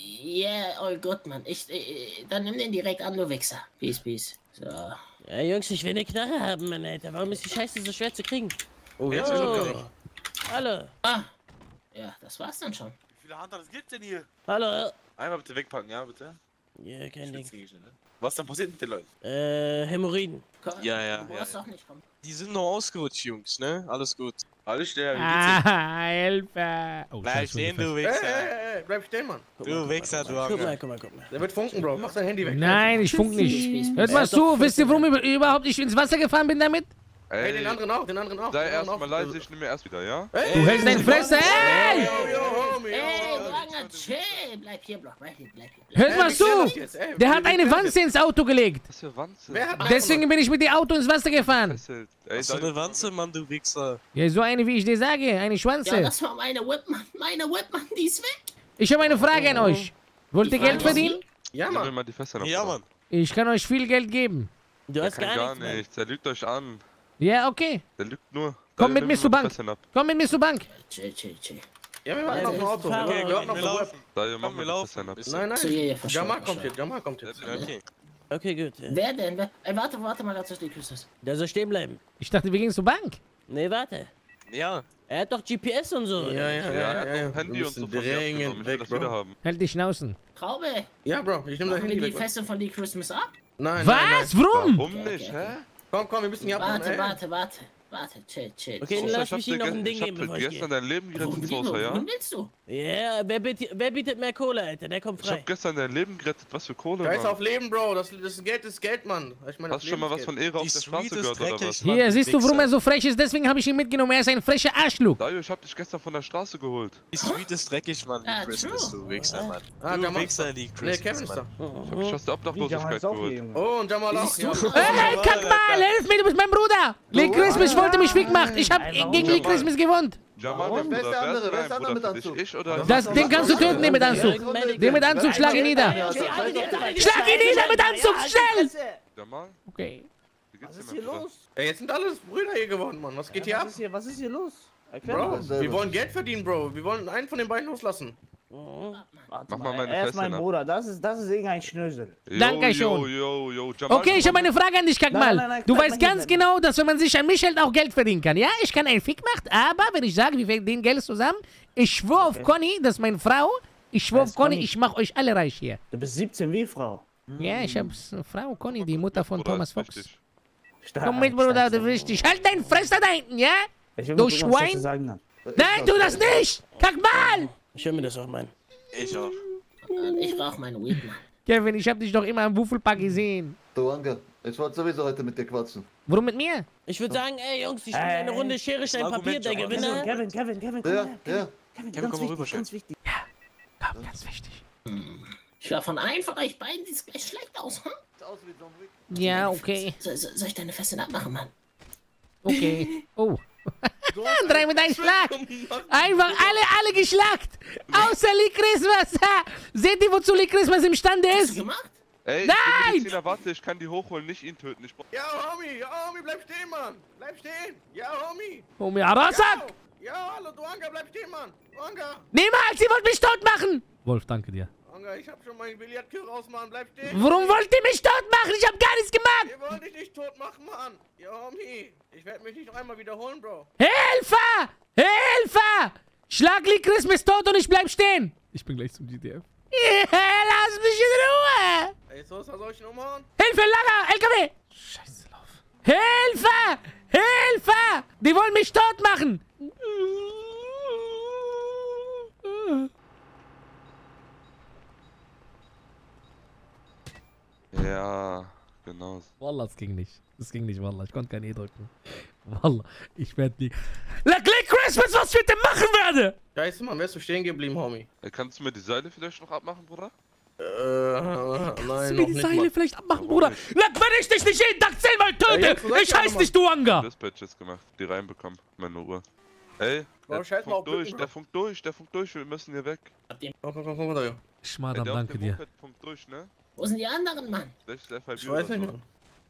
Yeah, all good, man. Ich, äh, dann nimm den direkt an, du Wichser. Peace, peace. So. Ja, Jungs, ich will eine Knarre haben, Mann, Alter. Warum ist die Scheiße so schwer zu kriegen? Oh, jetzt Oh. ist er schon. Hallo. Ah. Ja, das war's dann schon. Wie viele Handtaschen gibt's denn hier? Hallo. Einmal bitte wegpacken, ja, bitte. Ja, kein Ding. Was dann passiert mit den Leuten? Äh, Hämorrhoiden. Komm, Ja, ja, Du ja, brauchst ja. doch nicht kommen. Die sind noch ausgerutscht, Jungs, ne? Alles gut. Alles der, wie geht's Ah, Hilfe. Oh, Bleib scheiße, stehen, ich du Ey, Wichser. ey, ey, bleib stehen, Mann. Du Wichser, du Guck mal, Anger. guck mal, guck mal. Der wird funken, Bro. Mach dein Handy weg. Nein, ich funk nicht. Peace, peace, Hört peace. mal zu, wisst ihr, warum ich überhaupt nicht ins Wasser gefahren bin damit? Ey, den anderen auch, den anderen auch. Sei den anderen erstmal auch. leise, ich nehme erst wieder, ja? Ey, Du hältst deine Fresse, ey! Yo, yo, homie, yo. Ey, du Anger, chill. Bleib hier, Bro. Bleib hier, bleib hier. Bleib. Hört mal wir klären das zu! jetzt, ey. Der Wir hat eine klären das Wanze ins Auto gelegt. Was für Wanze? Wer hat Deswegen bin ich mit dem Auto ins Wasser gefahren. Fesselt. Ey, Was für sei- eine Wanze, Mann, du Wichser. Ja, so eine, wie ich dir sage, eine Ja, Schwanze. das war meine Whipman. Meine Whipman, die ist weg. Ich habe eine Frage an euch. Wollt ihr Die Frage Geld ist verdienen? Ja, Gib mir Mann. mal die Fässer noch. Ja, Mann. Ich kann euch viel Geld geben. Du Der hast kann gar, gar nichts, Mann. nichts, der lügt euch an. Ja, okay. Der lügt nur. Komm Sei- mit nimm mir mal zur die Bank. Fässer ab. Komm mit mir zur Bank. Chill, chill, chill. Ja, wir warten Ja, auf ein das ist Auto. Fahrer. Wir warten auf Wir ein Web. laufen. Sei, mach Komm, mal wir die laufen. Fässer ab. Bisschen. Nein, nein. So, ja, ja, verstehe, Jamal kommt verstehe. jetzt, Jamal kommt jetzt. Okay. Okay, gut. ja. Wer denn? Wer? Ey, warte, warte mal, ganz kurz, die Küsse. Der soll stehen bleiben. Ich dachte, wir gehen zur Bank. Nee, warte. Ja. Er hat doch G P S und so. Ja, ja, Ja, ja, er ja. hat ja. noch Handy Wir und so müssen von mir abgenommen. dringend Ich will weg, das wieder Bro. haben. Halt die Schnauzen. Traube, Ja, Bro, ich nehme dein machen wir Handy die weg. Bro. Feste von Lee Christmas ab? Nein, nein, nein. Was? Warum? Warum nicht, hä? Komm, komm, wir müssen hier abhauen. Warte, ey. warte, warte. Warte, chill, chill. Okay, chill. dann lass Ich hab mich dir Ihnen noch ge- ein Ding ich hab geben, dir bevor ich gestern gehe. dein Leben gerettet Wohin ins willst Haus, du? ja? Wohin willst du? Ja, wer, biet, wer bietet mehr Kohle, Alter? Der kommt Ich frei. hab gestern dein Leben gerettet. Was für Kohle, Scheiß auf Mann. Leben, Bro. Das, das Geld ist Geld, Mann. Ich meine, Hast du schon mal was von Ehre auf Die der Straße Street ist gehört, oder dreckig, was? Mann. Hier, du siehst du, warum Wichser. er so frech ist? Deswegen habe ich ihn mitgenommen. Er ist ein frecher Arschloch. Dario, ich hab dich gestern von der Straße geholt. Die Street ist dreckig, Mann. Ah, Lee Christmas, true. du Wichser, Mann. Ah, Du Jamal. Wichser, Lee Nee, Christmas, Kevin ist da. Mann. Ich hab dich aus der Obdachlosigkeit geholt. Oh, und Jamal auch. Ja. Hey, kack mal, hilf mir, du bist mein Bruder. Lee Christmas wollte mich fick machen. Ich hab gegen Lee Christmas gewonnen. Jamal, mein Bruder, wer ist dein Bruder für dich? Ich oder Das, den kannst du töten, den mit Anzug. Den mit Anzug, schlag ihn nieder. Schlag ihn nieder mit Anzug, schnell. Jamal, Okay. wie geht's dir, mein Bruder? Ey, jetzt sind alles Brüder hier geworden, Mann. Was geht hier ab? Was ist hier, was ist hier los? Bro, wir wollen Geld verdienen, Bro. Wir wollen einen von den beiden loslassen. Warte Mach mal meine er ist Feste mein nach. Bruder, das ist, das ist irgendein Schnösel. Yo, Danke schon. Yo, yo, yo, Jamal, Okay, ich habe eine Frage an dich, Nein, nein, Kackmal. nein, Du bleib weißt mal ganz hier, genau, dass wenn man sich an mich hält, auch Geld verdienen kann. Ja, ich kann einen Fick machen, aber wenn ich sage, wir verdienen Geld zusammen, ich schwör auf Conny, das ist meine Frau, ich schwör Wer auf ist Conny, Conny? ich mach euch alle reich hier. Du bist siebzehn wie Frau. Ja, ich hab's eine Frau, Conny, die Mutter von Bruder, Thomas ist Fox. wichtig. Stark, Komm mit, Bruder, stark, du bist dich. Halt dein Fresse da hinten, ja? Ich will du mal gucken, was Schwein. zu sagen hat. Nein, tu das nicht! Kackmal! Ich höre mir das auch, Mann. Ich auch. Ich rauch meine Weed, Mann. Kevin, ich hab dich doch immer am Wuffelpark gesehen. Du, Anke, ich wollte sowieso heute mit dir quatschen. Warum mit mir? Ich würde sagen, ey Jungs, ich spiele Ey. eine Runde Schere, Stein, Das Papier, Argument, der Jamal. Gewinner. Kevin, Kevin, Kevin, komm Ja, her. ja. Kevin, Kevin, ganz komm mal wichtig, rüber, ganz wichtig. Komm, ganz wichtig. Ich höre von einem von euch beiden, sieht gleich schlecht aus, hm? Aus wie John Wick. Ja, okay. So, so, soll ich deine Feste abmachen, Mann? Okay. Oh, Drei mit einem Schlag. Einfach alle, alle geschlagt. Außer Lee Christmas. Seht ihr, wozu Lee Christmas imstande ist? Hast du gemacht? Ey, Nein! ich bin Mediziner, warte, ich kann die hochholen, nicht ihn töten. Ich Ja, Homie, ja, Homie, bleib stehen, Mann. Bleib stehen. Ja, Homie. Homie Arasak. Ja, hallo, Duanga, bleib stehen, Mann. Duanga. Niemals, sie wollt mich tot machen. Wolf, danke dir. Duanga, ich hab schon meinen Billardkür raus, Mann. Bleib stehen. Warum wollt ihr mich tot machen? Ich hab gar nichts gemacht. Ihr wollt dich nicht tot machen, Mann. Ja, Homie. Ich werde mich nicht noch einmal wiederholen, Bro. Hilfe! Hilfe! Schlag Lee Christmas tot und ich bleib stehen. Ich bin gleich zum G D F. Lass mich in Ruhe! Ey, so, was soll ich noch machen? Hilfe, Lager! L K W! Scheiße, lauf. Hilfe! Hilfe! Die wollen mich tot machen! Ja, genau. Wallah, es ging nicht. Es ging nicht, Wallah. Ich konnte kein E drücken. Wallah, ich werde nie... Leck Lee Christmas, was ich mit dem machen werde! Scheiße, Mann, wärst du stehen geblieben, Homie? Ey, kannst du mir die Seile vielleicht noch abmachen, Bruder? Äh, Kannst nein, du noch mir die nicht Seile mal. vielleicht abmachen, Bruder? Leck, wenn ich dich nicht jeden Tag zehnmal töte! jetzt sag Ich ja heiß noch nicht Duanga! Dispatches gemacht, die reinbekommen, meine Uhr. Ey, Bro, der scheiß mal auf Funk durch, Bücken, der Bro. Funk durch, der Funk durch, wir müssen hier weg. Komm, komm, komm, komm, komm, Schmadam, Ey, der auf danke dem dir. Moped Funk durch, ne? Wo sind die anderen, Mann? Vielleicht ist der F I B Ich weiß oder nicht, so. Mann.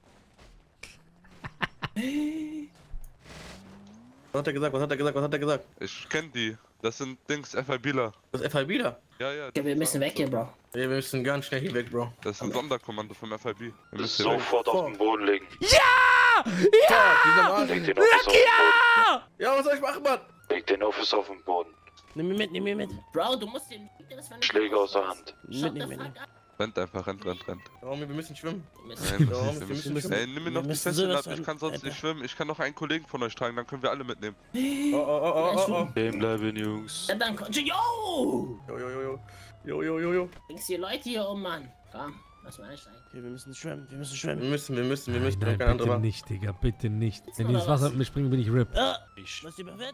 Was hat er gesagt? Was hat er gesagt? Was hat er gesagt? Ich kenn die. Das sind Dings, FIBler. Das ist F I B da? Ja, ja. Okay, wir müssen weg hier, Bro. Ja, wir müssen ganz schnell hier weg, Bro. Das ist ein Sonderkommando vom F I B. Wir müssen hier weg. Sofort auf den Boden legen. Ja! Ja! Leg den Officer auf den Ja! Ja, was soll ich machen, Mann? Boden. Leg den Officer auf den Boden. Nimm mich mit, nimm mich mit. Bro, du musst den... das war nicht Schläge aus der Hand. Shut the Mit, mit, fuck mit. up. Rennt einfach, rennt, rennt, rennt. Ja, Homie, wir müssen schwimmen. Wir müssen- Nein, Ja, wir wir müssen, müssen- Ey, nimm mir wir noch die müssen Feste sowas ab, ich an- kann sonst Alter. nicht schwimmen. Ich kann noch einen Kollegen von euch tragen, dann können wir alle mitnehmen. Oh, oh, oh, oh, oh, oh. Stehen bleiben, Jungs. Ja, dann komm. Yo! Jo, jo, jo, jo. Jo, jo, jo, jo. Bringst die Leute hier um, Mann. Komm, lass mal einsteigen. Okay, wir müssen schwimmen, wir müssen schwimmen. Wir müssen, wir müssen, wir müssen. Nein, Kein anderer. bitte nicht, Digga, bitte nicht. Wenn die oder ins Wasser was? mit mir springen, bin ich RIP. Ich. Was überwertet?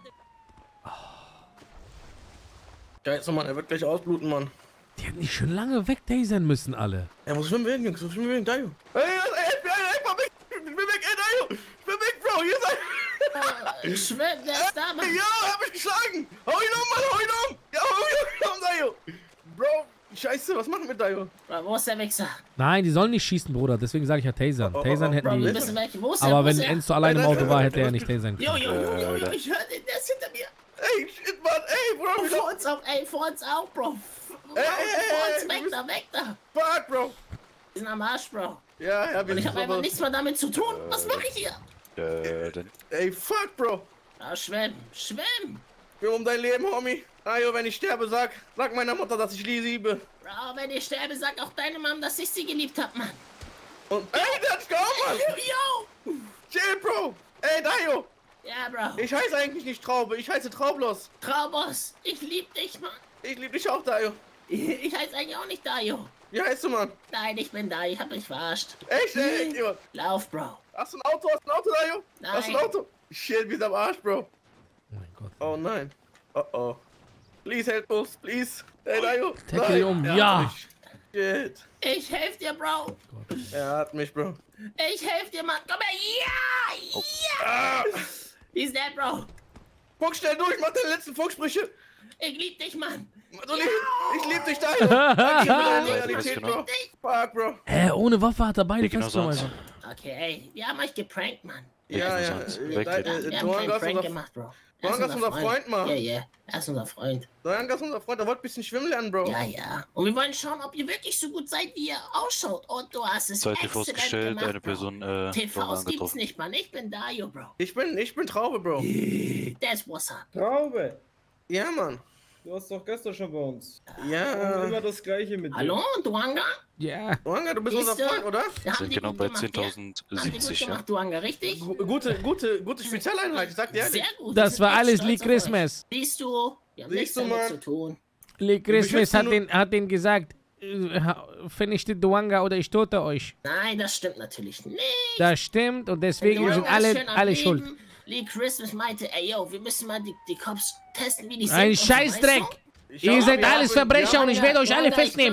Scheiße, Mann, er wird gleich ausbluten, Mann. Die hätten nicht schon lange wegtasern müssen, alle. Er muss schwimmen werden, Jungs, muss schwimmen werden, Dario. Ey, ey, ey, ey, fahr weg! Ich bin weg, ey, Dario! Ich bin weg, Bro, hier seid... Äh, Schwimmen, der ist da, Mann. Ja, hab ich geschlagen! Hau ihn um, Mann, hau ihn um! Ja, hau ihn um, Dario! Bro, scheiße, was machen wir, Dario? Bro, wo ist der Wichser? Nein, die sollen nicht schießen, Bruder. Deswegen sage ich ja tasern. Oh, oh, oh, Tasern oh, hätten Bro, wir die... müssen weg. Wo ist der? Aber Wo wenn ist der? Enzo allein im Nein, nein, Auto war, nein, hätte er nein, nicht tasern Jo, können. jo, jo, jo, jo, ich höre den, der ist hinter mir. Ey, shit, Mann, ey, Bro, Bro, wieder... vor uns auch, ey, vor uns auch, Bro. Ey, ey, Vor uns, ey, weg ey, da, weg da. Fuck, Bro! Wir sind am Arsch, Bro. Ja, ja, wir Und ich sind habe einfach aber... nichts mehr damit zu tun. Was mache ich hier? Äh, dann. Ey, fuck, Bro! Ah, schwimmen, schwimmen. Wir um dein Leben, Homie. Dario, wenn ich sterbe, sag, sag meiner Mutter, dass ich sie liebe. Bro, wenn ich sterbe, sag auch deine Mom, dass ich sie geliebt hab, Mann. Und, ey, der hat's gehauen, Mann! Yo! Chill, Bro! Ey, Dario! Ja, Bro. Ich heiße eigentlich nicht Traube, ich heiße Traublos. Traubos, ich lieb dich, Mann. Ich liebe dich auch, Dario. Ich heiße eigentlich auch nicht Dario. Wie heißt du, Mann? Nein, ich bin Dario, ich hab mich verarscht. Echt, ey, Junge. Lauf, Bro. Hast du ein Auto? Hast du ein Auto, Dario? Nein. Hast du ein Auto? Shit, wir sind am Arsch, Bro. Oh mein Gott. Oh nein. Oh oh. Please help us, please. Hey, Dario. Tackle Nein, ihn um, er hat ja. mich. Shit. Ich helf dir, Bro. Er hat mich, Bro. Ich helf dir, Mann. Komm her. Ja! Ah. Ja! He's dead, Bro. Fuck schnell durch, mach deine letzten Funksprüche. Ich lieb dich, Mann. Du lieb, ich lieb dich, Dario. Danke für deine Loyalität, genau. Bro. Fuck, Bro. Hä, ohne Waffe hat er beide Leg ihn aus der festgenommen. Hand. Okay, ey, wir haben euch geprankt, Mann. Ja, ja. Weg, äh, weg, da- weg. äh, Wir haben Duanga keinen ist Prank unser gemacht, Bro. Duanga ist unser Freund, Mann. Ja, ja. Er ist unser Freund. Duanga ist unser Freund, der wollte ein bisschen schwimmen lernen, Bro. Ja, ja. Und wir wollen schauen, ob ihr wirklich so gut seid, wie ihr ausschaut. Und du hast es Zwei T exzellent Vs gestellt, gemacht, eine Bro. Person, äh, T Vs Dorn gibt's angetroffen. nicht, Mann. Ich bin Dario, Bro. Ich bin, ich bin Traube, Bro. That's what's up. Traube, Ja, Mann. du warst doch gestern schon bei uns. Ja. Und immer das gleiche mit dir. Hallo, Duanga? Ja. Duanga, du bist unser Siehste? Freund, oder? Wir haben Sind die genau gut bei gemacht, ja? zehntausend Haben die gut siebzig, ja. gemacht, Duanga, richtig? Gu- Gute, gute, gute Spezialeinheit, ich sag dir ehrlich. Sehr gut. wir Das sind war echt alles stolz Lee auf euch. Christmas. Siehst du, wir haben Siehst nichts du, damit Mann? zu tun. Lee Christmas beschützen hat nur- den, hat den gesagt, äh, ha- vernichtet Duanga oder ich tote euch. Nein, das stimmt natürlich nicht. Das stimmt und deswegen Duanga sind ist alle, schön am alle Leben. schuld. Lee Christmas meinte, ey, yo, wir müssen mal die, die Cops testen, wie die sind. Ein und so, Scheißdreck. weißt du? Ich Ihr hab- seid wir alles haben- Verbrecher wir und ich haben- werde euch alle Duanga, ich festnehmen. glaub-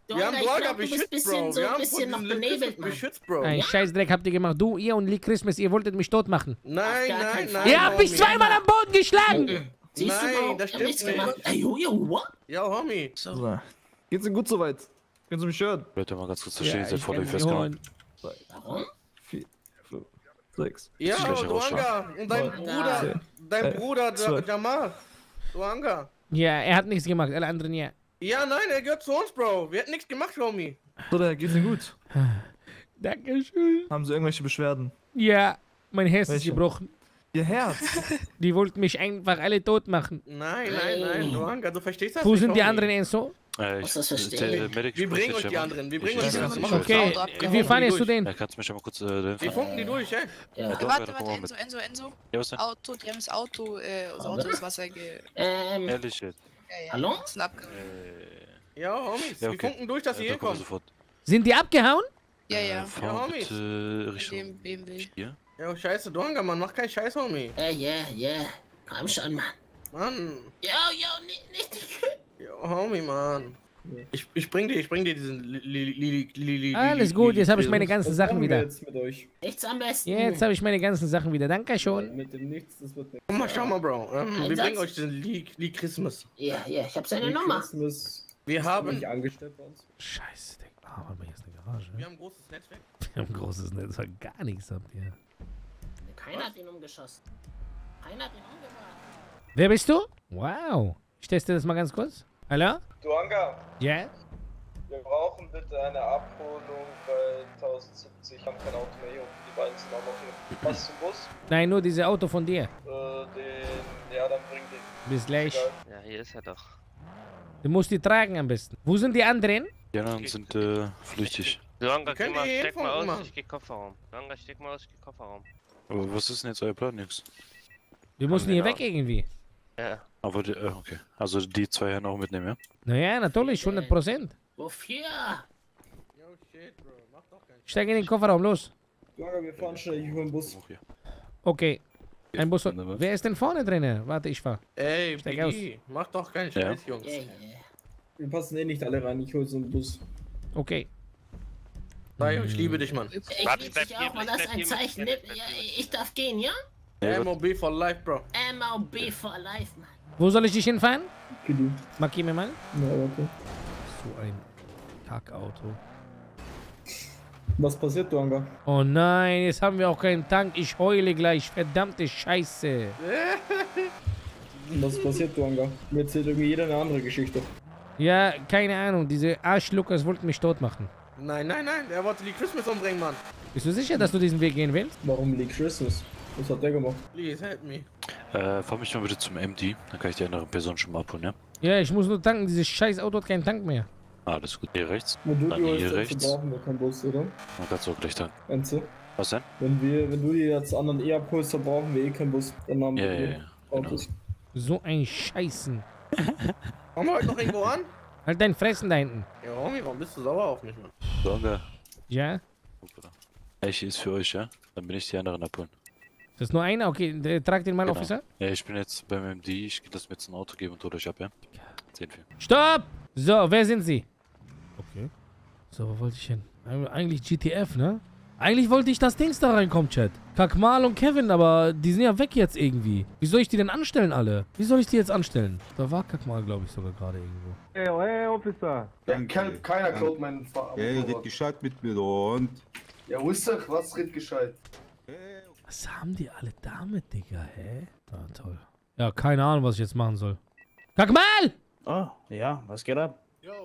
Wir haben ich Duanga glaub, du bist beschützt, bisschen Bro. so Wir ein haben bisschen noch von diesen benebelt, Mann. beschützt, Bro. Ein Scheißdreck habt ihr gemacht. Du, ihr und Lee Christmas, ihr wolltet mich tot machen. Nein, gar nein, keinen nein. Fall. Ihr habt mich Homie. zweimal am Boden geschlagen. Siehst du, Nein, Bro? das Ich hab stimmt nichts nicht. gemacht. Ey, yo, yo, what? Ja, Homie. So. Geht's Ihnen gut soweit? Können Sie mich hören? Leute, mal ganz kurz, da stehen Ja, Sie ich vor kann euch nicht festgenommen. hören. Warum? Vier, fünf, sechs. Ja, gleich Duanga. Und dein Neun, Bruder, zehn, dein elf, Bruder Ja- zwölf. Jamal. Duanga. Ja, er hat nichts gemacht, alle anderen ja. Ja, nein, er gehört zu uns, Bro. Wir hätten nichts gemacht, Homie. So, da geht's Ihnen gut? Dankeschön. Haben Sie irgendwelche Beschwerden? Ja, mein Herz ist Welche? gebrochen. Ihr Herz? Die wollten mich einfach alle tot machen. Nein, nein, nein, Duanga, du verstehst das Wo nicht, sind die Homie. anderen Enzo? Äh, Muss das verstehen. der, äh, Medic Wir spricht bringen jetzt euch die schon mal. anderen, wir Ich- bringen ich- euch die ich- anderen. ich- Mach Okay, das Auto wie fahren jetzt zu durch. denen? Ja, kannst du mich aber kurz äh, dahin Wir fahren? funken die durch, ey. Ja. Ja, Warte, komm warte, mit. Enzo, Enzo, Enzo. Ja, was denn? Auto, die haben das Auto, äh, das Auto ist Wasser ge... Ähm, Ehrlich jetzt. Ja, ja. Hallo? Das ist ein Abge- Äh, Ja, Homies, ja, wir okay. funken durch, dass Ja, ihr da hier kommen wir kommt. sofort. Sind die abgehauen? Ja, Äh, ja. fahr Ja, Homies. bitte Richtung Dem B M W. hier. Ja, scheiße, Duanga, Mann, mach keinen Scheiß, Homie. ja, ja, ja. Komm schon, Mann. Mann. Yo, yo, nicht, nicht die Kü- Ja, Homie, Mann. Ich, ich bring dir, ich bring dir diesen Li- Li- Li- Li- Li- Alles Li- gut, Li- jetzt habe ich Li- meine ganzen Was Sachen machen wir wieder. jetzt mit euch? Nichts am besten. Jetzt habe ich meine ganzen Sachen wieder. Dankeschön. Mit dem Nichts, das wird nicht. Guck mal, schau mal, Bro. Ähm, wir Einsatz. bringen euch diesen Lee, Lee Christmas. Ja, ja, ich hab seine Die Nummer. Christmas Wir ist haben, nicht angestellt bei uns. Scheiße, Digga. Ah, warte mal, hier ist eine Garage. wir haben ein großes Netzwerk. Wir haben ein großes Netzwerk. Gar nichts habt ihr. Keiner hat ihn umgeschossen. Keiner hat ihn umgebracht. Wer bist du? Wow. Ich teste das mal ganz kurz. Hallo? Duanga, Ja? wir brauchen bitte eine Abholung bei tausendsiebzig. Wir haben kein Auto mehr hier und die beiden sind auch noch hier. Was zum Bus? Nein, nur dieses Auto von dir. Äh, den. Ja, dann bring den. Bis gleich. Ja, hier ist er doch. Du musst die tragen am besten. Wo sind die anderen? Die anderen sind äh, flüchtig. Duanga, können geh mal, hier steck mal hinfunken, aus, Mann. ich geh Kofferraum. Duanga, steck mal aus, ich geh Kofferraum. Aber was ist denn jetzt euer Plan, Nix? Wir müssen wir hier noch. weg irgendwie. Ja. Aber die, äh, okay. Also die zwei Herren auch mitnehmen, ja? Naja, natürlich, hundert Prozent. Wofür? Yo, shit, Bro, mach doch keinen Steig in den Kofferraum, los. Duanga, wir fahren schnell, ich hol den Bus. Auch hier. Okay. Ein Bus. Wunderbar. Wer ist denn vorne drin? Warte, ich fahr. Ey, Steig Biggie, mach doch keinen Ja. Scheiß, Jungs. Ja, ja. Wir passen eh nicht alle rein, ich hol so einen Bus. Okay. Dayo, ich liebe dich, Mann. Ich Warte, lieb bleib dich hier, auch, Mann. bleib Das ist ein hier, Zeichen. bleib Nimm- hier, Ja, bleib hier. ich darf gehen, ja? Ja, M O B for life, Bro. M O B for life, Mann. Wo soll ich dich hinfahren? Kidu. Markier mir mal. Ja, warte. So ein Kackauto. Was passiert, Duanga? Oh nein, jetzt haben wir auch keinen Tank. Ich heule gleich. Verdammte Scheiße. Was passiert, Duanga? Mir erzählt irgendwie jeder eine andere Geschichte. Ja, keine Ahnung. Diese Arschluckers wollten mich tot machen. Nein, nein, nein, der wollte Lee Christmas umbringen, Mann. Bist du sicher, dass du diesen Weg gehen willst? Warum Lee Christmas? Was hat der gemacht? Please help me. Äh, fahr mich mal bitte zum M D. Dann kann ich die andere Person schon mal abholen, ja? Ja, ich muss nur tanken. Dieses scheiß Auto hat keinen Tank mehr. Ah, alles gut. Hier rechts. Wenn du Dann die hier holst, dann rechts. brauchen wir keinen Bus, oder? Dann kannst du auch gleich tanken. Enze? Was denn? Wenn wir, wenn du die jetzt anderen eh abholst, dann brauchen wir eh keinen Bus. Dann haben Ja, wir ja, eh ja. Autos. So ein Scheißen. Kommen wir heute noch irgendwo an? Halt dein Fressen da hinten. Ja, Homie, warum bist du sauer auf mich, Mann? Duanga. Ja? Ich ist für euch, ja? Dann bin ich die anderen abholen. Das ist nur einer? Okay, der- trag den mal, Genau. Officer. Ja, ich bin jetzt beim M D. Ich lasse mir jetzt ein Auto geben und hol euch ab, ja? zehn vier. Stopp! So, wer sind Sie? Okay. So, wo wollte ich hin? Eig- Eigentlich G T F, ne? Eigentlich wollte ich, dass Dings da reinkommt, Chat. Kakmal und Kevin, aber die sind ja weg jetzt irgendwie. Wie soll ich die denn anstellen, alle? Wie soll ich die jetzt anstellen? Da war Kakmal, glaube ich, sogar gerade irgendwo. Hey, hey, Officer. Ja, kein, keiner klaut meinen Fahr Hey, red gescheit mit mir, und? Ja, wo ist das? Was red gescheit? Was haben die alle damit, Digga, hä? Ah, toll. Ja, keine Ahnung, was ich jetzt machen soll. Kakmal! Oh, ja, was geht ab?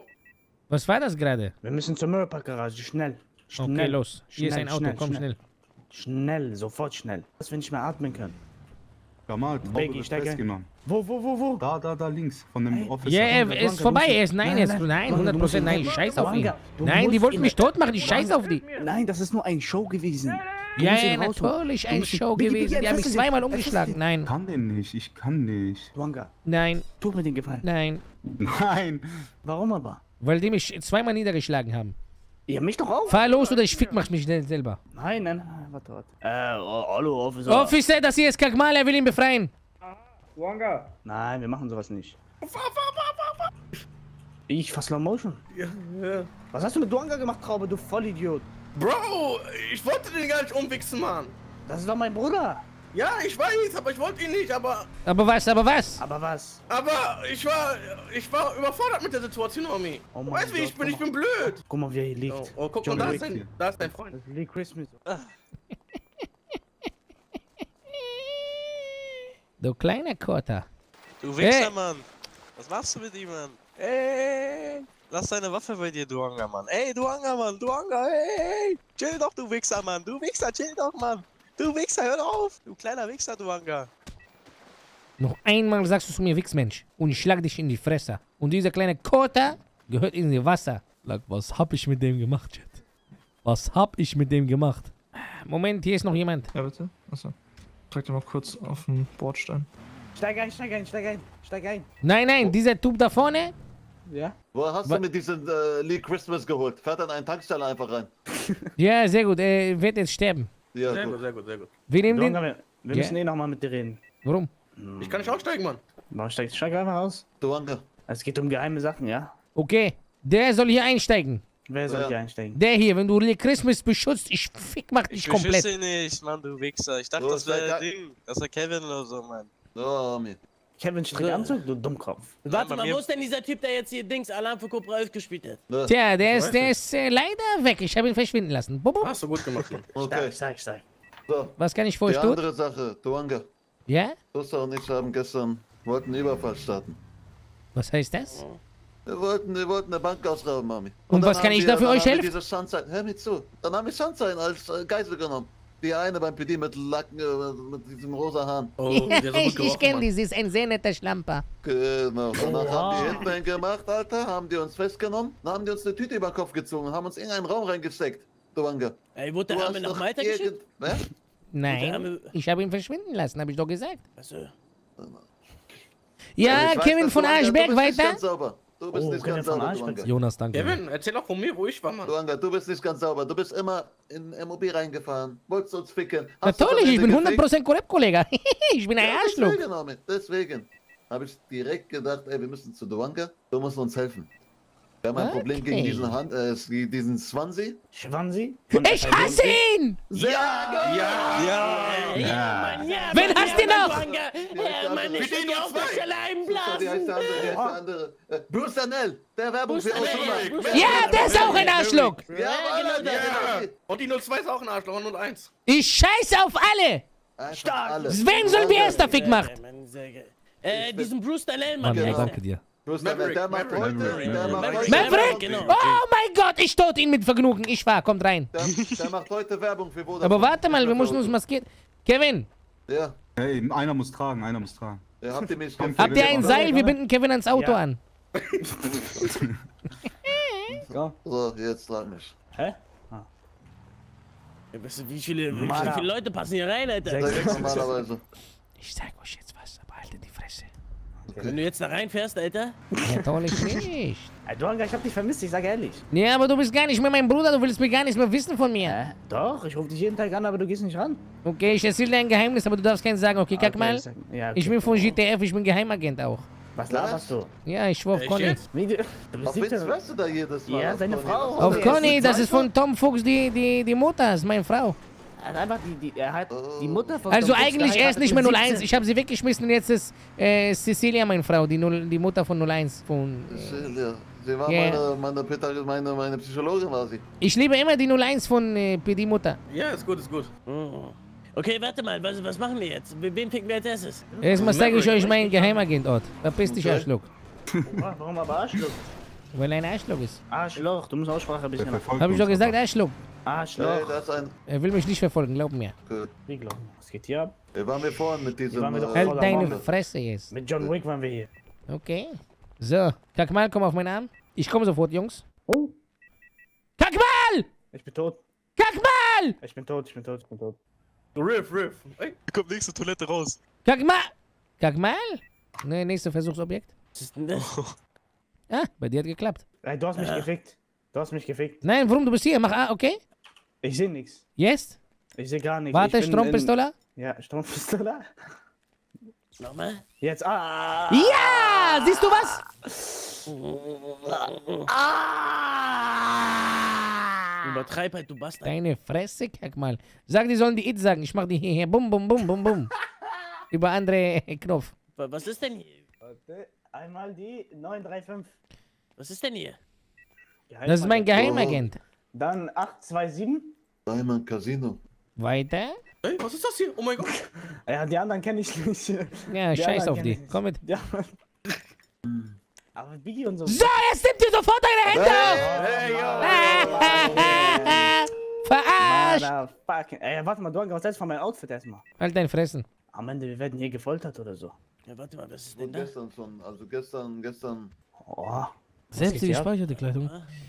Was war das gerade? Wir müssen zur Müllpackgarage, schnell. Schnell. Okay, los. Hier ist ein Auto, komm schnell. Schnell, sofort schnell. Was, wenn ich mehr atmen kann? Kamal, Biggie, Auto wird steige. festgenommen. Wo, wo, wo, wo? Da, da, da links, von dem Officer. Ja, er Duanga, ist Duanga, vorbei, du er ist, musst- nein, nein, er ist, nein, nein, Duanga, hundert du musst Prozent, nein, ihn- ich scheiß auf ihn. Duanga, du Nein, die musst wollten ihn- mich tot machen, ich scheiß auf die. Nein, das ist nur ein Show gewesen. Du Ja, musst ja, ihn rausholen. natürlich Du ein musst ihn- Show Biggie, Biggie, gewesen, die haben mich entfessel zweimal ihn, umgeschlagen, entfessel nein, Ich kann den nicht, ich kann nicht. Duanga, nein, tu mir den Gefallen. nein, Nein. Warum aber? weil die mich zweimal niedergeschlagen haben. Ja, mich doch auch. Fahr los oder ich fick mach mich schnell selber. Nein, nein, nein, warte, warte. Äh, oh, hallo, Officer. Officer, das hier ist Kakmal, er will ihn befreien. Duanga. Nein, wir machen sowas nicht. Ich fahr Slow Motion. Ja, ja. Was hast du mit Duanga gemacht, Traube, du Vollidiot? Bro, ich wollte den gar nicht umwichsen, Mann. Das ist doch mein Bruder. Ja, ich weiß, aber ich wollte ihn nicht, aber... Aber was, aber was? Aber was? Aber ich war... Ich war überfordert mit der Situation, Homie. Oh mein weißt du, wie ich Gott, bin? Ich guck bin blöd. Guck mal, wie er hier liegt. Oh, oh guck John mal, da Wick ist, dein, hier. da ist dein Freund. Das ist Lee Christmas. Du kleiner Kotter. Du Wichser, Hey. Mann. Was machst du mit ihm, Mann? Ey, lass deine Waffe bei dir, du Anger, Mann. Ey, du Anger, Mann, du Anger, ey. Chill doch, du Wichser, Mann. Du Wichser, chill doch, Mann. Du Wichser, hör doch auf. Du kleiner Wichser, du Anger. Noch einmal sagst du zu mir Wichsmensch und ich schlag dich in die Fresse. Und dieser kleine Kotter gehört in die Wasser. Sag, was hab ich mit dem gemacht, Chat? Was hab ich mit dem gemacht? Moment, hier ist noch jemand. Ja, bitte. Achso. Trag dir mal kurz auf den Bordstein. Steig ein, steig ein, steig ein, steig ein. Nein, nein, dieser Typ da vorne. Ja? Wo hast Wa- du mir diesen äh, Lee Christmas geholt? Fährt an einen Tankstelle einfach rein. Ja, sehr gut, er wird jetzt sterben. Ja, Sehr gut. gut, sehr gut, sehr gut. Wir nehmen den. Duanga, wir, wir Ja. müssen eh nochmal mit dir reden. Warum? Ich kann nicht aussteigen, Mann. Warum steig, steig einfach aus? Duanga. Es geht um geheime Sachen, ja? Okay, der soll hier einsteigen. Wer soll Ja. hier einsteigen? Der hier, wenn du Lee Christmas beschützt, ich fick mach dich Ich komplett. beschütze ihn nicht, Mann, du Wichser. Ich dachte, So, das wäre seid der Ding. Das ist der Kevin oder so, Mann. So, Homie. Kevin Strickanzug, du Dummkopf. Warte bei mal, mir- wo ist denn dieser Typ, der jetzt hier Dings Alarm für Cobra elf gespielt hat? Ne? Tja, der ist, der ist äh, leider weg. Ich habe ihn verschwinden lassen. Bobo. Hast du gut gemacht, Mann. Okay. Steig, steig, steig. So, Was kann ich für die euch tun? andere Sache, Duanga. Ja? Sosa und ich haben gestern, wollten einen Überfall starten. Was heißt das? Wir wollten, wir wollten eine Bank ausrauben, Mami. Und dann was kann haben ich wir- da für dann euch haben wir helfen? Diese Schanzein, hör mir zu. Dann haben wir Schanzein als äh, Geisel genommen. Die eine beim P D mit Lacken, äh, mit diesem rosa Haaren. Oh, der ist so gut ich ich gerochen, kenne Mann. die, sie ist ein sehr netter Schlamper. Genau. Danach Oha. haben die Hitman gemacht, Alter, haben die uns festgenommen, dann haben die uns eine Tüte über den Kopf gezogen und haben uns in einen Raum reingesteckt. Duanga. Ey, wurde Du der hast Arme nach doch Malta irgend- geschickt? Hä? Nein, Arme- ich habe ihn verschwinden lassen, habe ich doch gesagt. Achso. Ja, Ich weiß, Kevin dass von Duanga- Aschberg du bist nicht weiter. ganz sauber. Du bist Oh, nicht Kevin ganz von sauber, Aschberg. Duanga. Jonas, danke. Kevin, erzähl doch von mir, wo ich war, Mann. Duanga, du bist nicht ganz sauber. Du bist immer in M O B reingefahren. Wolltest uns ficken. Hast du Natürlich, am ich Ende bin hundert gefickt? Prozent korrekt, Kollege. Ich bin ein Ja, Arschloch. deswegen, Homie, deswegen habe ich direkt gedacht, ey, wir müssen zu Duanga. Du musst uns helfen. Wir haben ein Problem Okay. gegen diesen Hand, äh, diesen Swansea. Schwanzi? Ich hasse ihn! Sehr ja, Ja! Ja, Mann, ja. Wen Mann, hast ja, du noch? Mann, ja, ja, Mann, ich will dir auf der Stelle Wie heißt der andere? Wie heißt der einblasen. andere? Äh, Bruce Danell, der Werbung Bruce für Osuna. Danell, Bruce Ja, der ist auch ein Arschloch. Ja, Ja, Mann, genau, ja. Und die null zwei ist auch ein Arschloch, null eins. Ich scheiße auf alle. Einfach Stark. alle. Wem sollen wir erst der Fick macht? Mann, sehr geil. Äh, diesen Bruce Danell, Mann, Mann. ja, wie heißt danke der? dir. Bruce Danell, der macht Maverick, heute, Maverick, der macht Maverick. heute Maverick? Maverick, genau. Oh mein Gott, ich tot ihn mit Vergnügen. Ich fahr, kommt rein. Der, der macht heute Werbung für Vodafone. Aber warte mal, wir müssen uns maskieren. Kevin, Ja, Hey, einer muss tragen, einer muss tragen. ja, habt ihr mich Komm, habt ihr ein Kevin, Seil? Wir binden Kevin ans Auto Ja. an. Ja. So, jetzt trag mich. Hä? Ja, weißt du, Wie viele, wie Mann. viele Leute passen hier rein, Alter? Sechs. Sag ich normalerweise. Ich sag euch jetzt was, aber haltet die Fresse. Wenn du jetzt da reinfährst, Alter. Natürlich nicht. Ey, Duanga, ich hab dich vermisst, ich sag ehrlich. Ja, aber du bist gar nicht mehr mein Bruder, du willst mir gar nichts mehr wissen von mir. Hä? Doch, ich rufe dich jeden Tag an, aber du gehst nicht ran. Okay, ich erzähle dir ein Geheimnis, aber du darfst keins sagen, okay, kack mal. ich sag- ja, okay. Ich bin von G T F, ich bin Geheimagent auch. Was laberst du? Ja, ich schwör auf Echt Conny. jetzt? Wie, du, du bist Auf wen siebzehn. hörst du da jedes Mal? Ja, Auf seine Conny? Frau. Auf Okay, Conny, ist das die ist von Tom Fuchs, die, die, die Mutter, ist meine Frau. Er hat einfach die, die, er hat die Mutter von Also Tom Fuchs eigentlich erst geheiratet nicht mehr mit null eins, siebzehn. ich habe sie weggeschmissen und jetzt ist äh, Cecilia meine Frau, die, null, die Mutter von null eins. Von, äh, Cecilia. Sie war Ja. meine, meine, Pädag- meine, meine Psychologin, war sie. ich liebe immer die null eins von äh, P D Mutter. Ja, ist gut, ist gut. Oh. Okay, warte mal, was, was machen wir jetzt? Wen picken wir als erstes? Erstmal zeige ich euch meinen Geheimagentort. Verpiss dich, Okay. Arschloch. Oha, warum aber Arschloch? Weil er ein Arschloch ist. Arschloch, du musst Aussprache ein bisschen Der machen. verfolgt Hab ich uns doch gesagt, aber. Arschloch. Hey, Arschloch. das ist ein. Er will mich nicht verfolgen, glaub mir. Okay. Wie glauben? Was geht hier ab? Wir waren wir vorhin mit diesem. waren wir doch äh, Halt Voller deine Bombe. Fresse jetzt. Mit John Wick waren wir hier. Okay. So, Kackmal, komm auf meinen Arm. Ich komme sofort, Jungs. Oh. Kackmal! Ich bin tot. Kackmal! Ich bin tot, ich bin tot, ich bin tot. Riff, Riff. Ey, Kommt nächste Toilette raus. Kackmal! Kackmal? Ne, nächste Versuchsobjekt. Was ist denn das? Ah, bei dir hat geklappt. Ey, du hast mich gefickt. Du hast mich gefickt. Nein, warum? Du bist hier. Mach A, okay? Ich sehe nichts. Yes? Ich sehe gar nichts. Warte, Ich bin Strompistole? in- Ja, Strompistole. Nochmal? Jetzt, ah! Ja! Siehst du was? Übertreib halt, du Bastard. Deine Fresse, kack mal. Sag, die sollen die It sagen. Ich mach die hier, hier. Bum, bum, bum, bum, bum. Über andere Knopf. Was ist denn hier? Warte, einmal die neun drei fünf. Was ist denn hier? Das ist mein Geheimagent. Dann acht zwei sieben. Diamond Casino. Weiter? Ey, was ist das hier? Oh mein Gott. Ja, die anderen kenne ich nicht. Ja, Die scheiß anderen auf kenn die. ich nicht. Komm mit. Ja. Aber Biggie und so. So, jetzt nimmt ihr sofort deine Hände auf! Verarscht! Motherfucking. Ey, warte mal, du hast selbst von meinem Outfit erstmal. Halt dein Fressen. Am Ende, wir werden hier gefoltert oder so. Ja, warte mal, was ist denn Und da? gestern schon, also gestern, gestern. Oh. Selbst die gespeicherte Kleidung.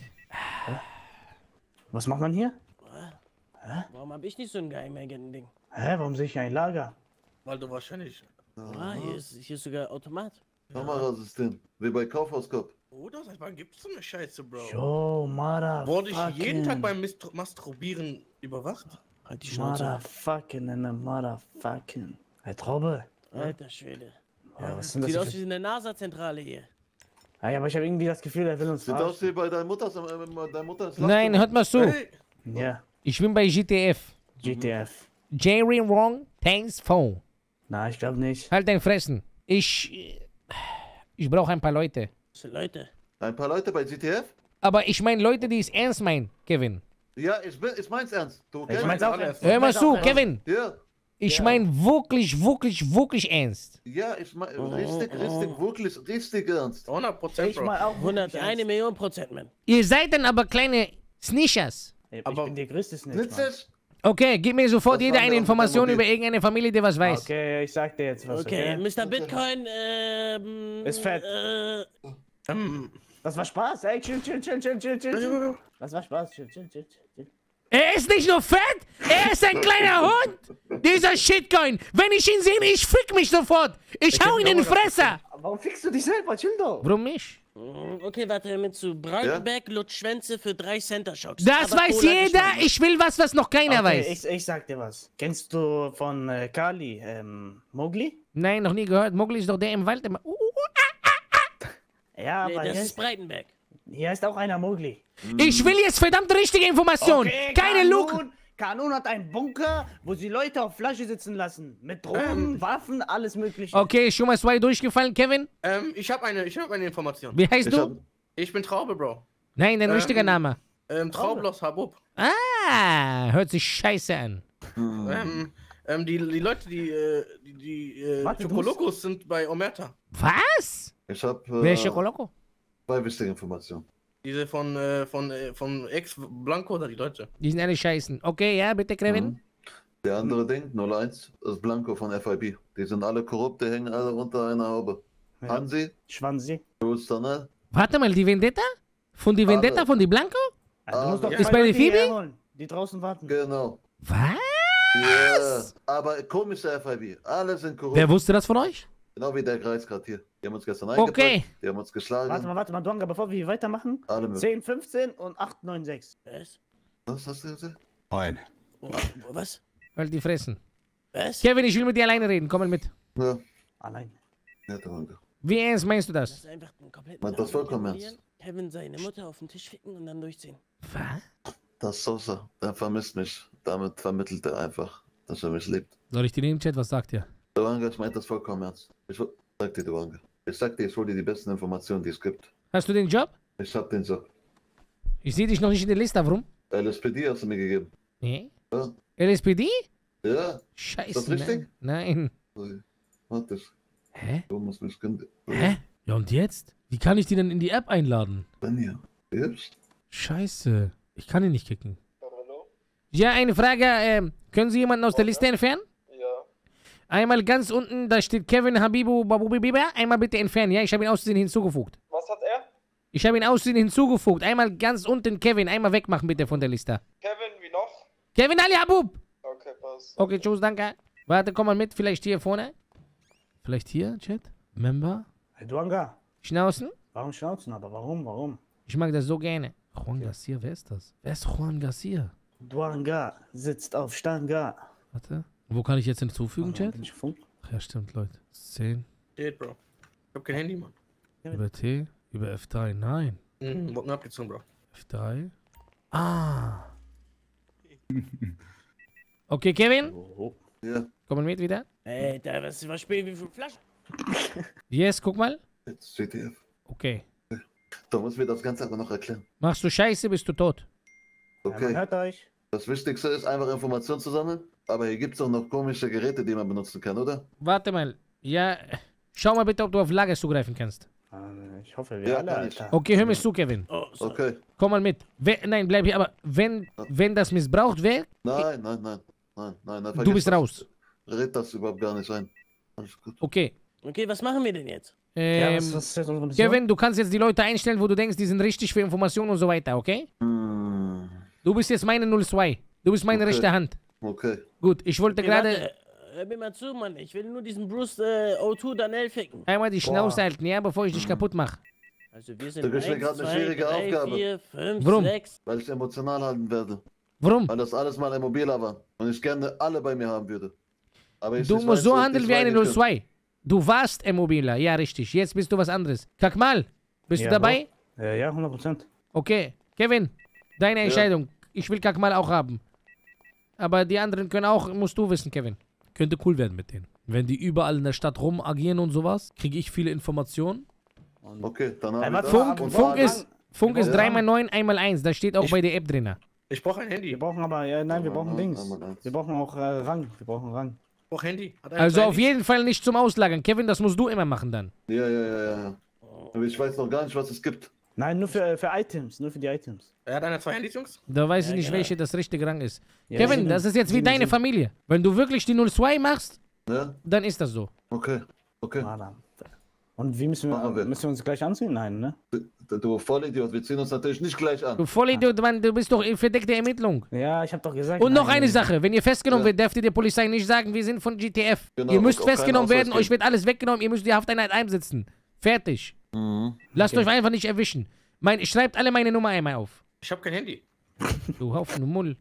Was macht man hier? Hä? Warum hab ich nicht so ein Geheimagenten-Ding? Hä, warum sehe ich ein Lager? Weil du wahrscheinlich... Ah, hier ist, hier ist sogar Automat. Kamerasystem, wie bei Kaufhauskopf. Oder seit wann gibt's so eine Scheiße, Bro? Yo, motherfucking. Wurde ich jeden Tag beim Mist Masturbieren überwacht? Halt die Schnauze. Motherfucking and a motherfucking. Hey, Traube. Alter Schwede. Ja, Ja, was sind das sieht hier aus für- wie eine NASA-Zentrale hier. Ah, ja, aber ich habe irgendwie das Gefühl, er will uns Sieht aus wie bei deiner Mutter, äh, deiner Mutter ins Nein, hört mal zu. Ja. Ich bin bei G T F. G T F. Jerry Wrong, thanks phone. Na, ich glaube nicht. Halt dein Fressen. Ich. Ich brauche ein paar Leute. Was sind Leute? Ein paar Leute bei G T F? Aber ich meine Leute, die es ernst meinen, Kevin. Ja, ich, bin, ich mein's ernst. Du, Ich mein's auch ernst. Hör mal zu, Kevin. Ja, Ich Ja. meine wirklich, wirklich, wirklich ernst. ja, ich mein, richtig, richtig, wirklich, richtig ernst. hundert Prozent, Ich Bro. mal auch hunderteins Million Prozent, man. Ihr seid dann aber kleine Snitchers. Ich Aber- bin der größte Snitch, Mann. Nützlich? Okay, gib mir sofort Das jeder waren eine wir auf Information dem über irgendeine Familie, die was weiß. Okay, ich sag dir jetzt was, Okay, okay? Mister Bitcoin, ähm... Ist fett. Äh, ähm, Das war Spaß, ey, chill, chill, chill, chill, chill, chill, chill. Das war Spaß, chill, chill, chill, chill. Er ist nicht nur fett, er ist ein kleiner Hund. Dieser Shitcoin. Wenn ich ihn sehe, ich fick mich sofort. Ich hau ihn in die Fresse. Warum fickst du dich selber? Chill doch. Warum nicht? okay, warte, mit zu Brandenberg lutsch Schwänze für drei Center-Shocks. Das Aber weiß Cola jeder. geschmack. Ich will was, was noch keiner Okay, weiß. ich, ich sag dir was. Kennst du von äh, Kali, ähm, Mowgli? Nein, noch nie gehört. Mowgli ist doch der im Wald immer. Uh, uh, Ja, Nee, aber das hier ist ist, Breitenberg. hier ist auch einer Mowgli. ich will jetzt verdammt richtige Information. Okay, Keine Look. Kanun, Kanun hat einen Bunker, wo sie Leute auf Flasche sitzen lassen. Mit Drogen, Waffen, alles mögliche. Okay, schon mal zwei durchgefallen, Kevin. Ähm, ich habe eine, ich hab eine Information. Wie heißt Ich du? hab, Ich bin Traube, Bro. Nein, dein Ähm, richtiger Name. Ähm, Traublos Habub. Ah, hört sich scheiße an. Ähm, ähm, die, die Leute, die, äh, die, die äh, Warte, du Chocolocos sind bei Omerta. Was? ich hab Wer ist äh, Chocoloco? zwei wichtige Informationen. Diese von, äh, von, äh, von Ex-Blanco oder die Leute. Die sind alle scheißen. Okay, ja, bitte, Kevin. Mhm. Der andere Ding, null eins, ist Blanco von F I B. Die sind alle korrupt, die hängen alle unter einer Haube. Ja. Hansi, Schwanzi. Jules Danel, Warte mal, die Vendetta? Von die Vendetta Alle. von die Blanco? Ja, du musst doch Ja. zwei Ist bei der Leute hierher Phoebe? holen, die draußen warten. genau. Was? Ja, aber komische F I B. Alle sind korrupt. Wer wusste das von euch? Genau wie der Kreis gerade hier. Die haben uns gestern Okay. eingepackt, die haben uns geschlagen. Warte mal, warte mal, Duanga, bevor wir hier weitermachen. Alle mit. zehn, fünfzehn und acht, neun, sechs. Was? Was hast du gesagt? Nein. Oh, was? Halt die Fressen. Was? Kevin, ich will mit dir alleine reden. Komm mal mit. Ja, Allein. ja, danke. Wie ernst meinst du Das das? ist einfach ein komplett. Meint das vollkommen ernst. Kevin seine Mutter auf den Tisch ficken und dann durchziehen. Was? Das ist Sosa, der vermisst mich. Damit vermittelt er einfach, dass er mich liebt. Soll ich dir nehmen, Chat? Was sagt ihr? Duanga, ich meinte das vollkommen ernst. Ich wo- sag dir, Duanga. Ich sag dir, ich hol dir die besten Informationen, die es gibt. Hast du den Job? Ich hab den Job. Ich sehe dich noch nicht in der Liste. Warum? L S P D hast du mir gegeben. Nee. Ja, L S P D? ja. Scheiße. Ist das richtig? Nein. Nein. Warte. Hä? Du musst mich kündigen. Hä? Ja, und jetzt? Wie kann ich die denn in die App einladen? Wenn ihr hilfst. Scheiße. Ich kann ihn nicht kicken. Ja, eine Frage. Ähm, können Sie jemanden aus der Liste entfernen? Ja. Einmal ganz unten, da steht Kevin Habibu Babubibiba. Einmal bitte entfernen, ja? Ich habe ihn auszusehen hinzugefügt. Was hat er? Ich habe ihn auszusehen hinzugefügt. Einmal ganz unten Kevin. Einmal wegmachen bitte von der Liste. Kevin, wie noch? Kevin Ali Habub. Okay, pass. Okay, tschüss, danke. Warte, komm mal mit. Vielleicht hier vorne. Vielleicht hier, Chat. Member. Hey, Duanga. Schnauzen. Warum schnauzen aber? Warum, warum? Ich mag das so gerne. Juan Garcia, wer ist das? Wer ist Juan Garcia? Duanga sitzt auf Stanga. Warte. Wo kann ich jetzt hinzufügen, Chat? Funk? Ach ja, stimmt, Leute. zehn. Steht, Bro. Ich hab kein Handy, Mann. Über T. Über F drei, nein. Mhm, Bocken abgezogen, Bro. F drei. Ah. Okay, Kevin? Ja. Komm mal mit wieder. Ey, da was, was spielen wie viele Flaschen? Yes, guck mal. Jetzt C T F. Okay. Da muss mir das Ganze aber noch erklären. Machst du Scheiße, bist du tot. Okay. Hört euch. Das Wichtigste ist einfach Informationen zu sammeln. Aber hier gibt es auch noch komische Geräte, die man benutzen kann, oder? Warte mal. Ja, schau mal bitte, ob du auf Lager zugreifen kannst. Ich hoffe, wir Ja, alle, kann ich. Alter. Okay, hör mir zu, Kevin. Oh, sorry. Okay. Komm mal mit. We nein, bleib hier, aber wenn, wenn das missbraucht wird, Nein, nein, nein. Nein, nein, nein. du bist das. raus. Red das überhaupt gar nicht ein. Alles gut. Okay. Okay, was machen wir denn jetzt? Ähm, Ja, was- was ist jetzt unsere Mission? Kevin, du kannst jetzt die Leute einstellen, wo du denkst, die sind richtig für Informationen und so weiter, okay? Hm. Du bist jetzt meine null zwei. Du bist meine Okay. rechte Hand. Okay. Gut, ich wollte Okay, gerade warte, hör mir mal zu, Mann. Ich will nur diesen Bruce äh, O zwei Danell ficken. einmal die Schnauze halten, ja, bevor ich dich kaputt mache. Also wir sind Da gibt's mir eins, gerade eine zwei, schwierige drei, Aufgabe. vier, fünf, Warum? sechs. Weil ich emotional halten werde. Warum? Weil das alles mal Immobiler war. Und ich gerne alle bei mir haben würde. Aber ich Du ich musst weiß, so wo ich handeln die wie eine zwei null gekümmert. zwei. Du warst Immobiler, ja richtig. Jetzt bist du was anderes. Kakmal, bist Ja, du dabei? doch. Ja, ja, hundert Prozent. Okay. Kevin, deine Ja. Entscheidung. Ich will Kakmal auch haben. Aber die anderen können auch, musst du wissen, Kevin. Könnte cool werden mit denen. Wenn die überall in der Stadt rum agieren und sowas, kriege ich viele Informationen. Okay, dann haben Ey, wir warte, das. Funk, Und Funk Fragen. ist, Funk ist Ja. drei mal neun, einmal eins. Das steht auch Ich- bei der App drin. Ich brauche ein Handy. Wir brauchen aber, ja, nein, wir brauchen Einmal Dings. eins, einmal eins. Wir brauchen auch äh, Rang. Wir brauchen Rang. Ich brauche Handy. Hat einer Also zwei auf Handys? jeden Fall nicht zum Auslagern. Kevin, das musst du immer machen dann. Ja, ja, ja, ja, ja. Aber ich weiß noch gar nicht, was es gibt. Nein, nur für, für Items, nur für die Items. Er hat einer zwei Handys, Jungs? Da weiß Ja, ich nicht, genau. welche das richtige Rang ist. Ja, Kevin, sieben. das ist jetzt wie Sieben, deine sieben. Familie. Wenn du wirklich die null zwei machst, Ja? dann ist das so. Okay. Okay. Voilà. Und wie müssen wir, Machen wir. müssen wir uns gleich anziehen? Nein, ne? Du, du Vollidiot, wir ziehen uns natürlich nicht gleich an. Du Vollidiot, Mann, du bist doch in verdeckter Ermittlung. Ja, ich hab doch gesagt. Und noch nein, eine nein. Sache, wenn ihr festgenommen Ja. werdet, dürft ihr der Polizei nicht sagen, wir sind von G T F. Genau, ihr müsst auch keinen festgenommen Ausweis werden, euch geben. wird alles weggenommen, ihr müsst die Hafteinheit einsitzen. Fertig. Mhm. Lasst euch einfach nicht erwischen. Mein, schreibt alle meine Nummer einmal auf. Ich habe kein Handy. Du Haufen Mull.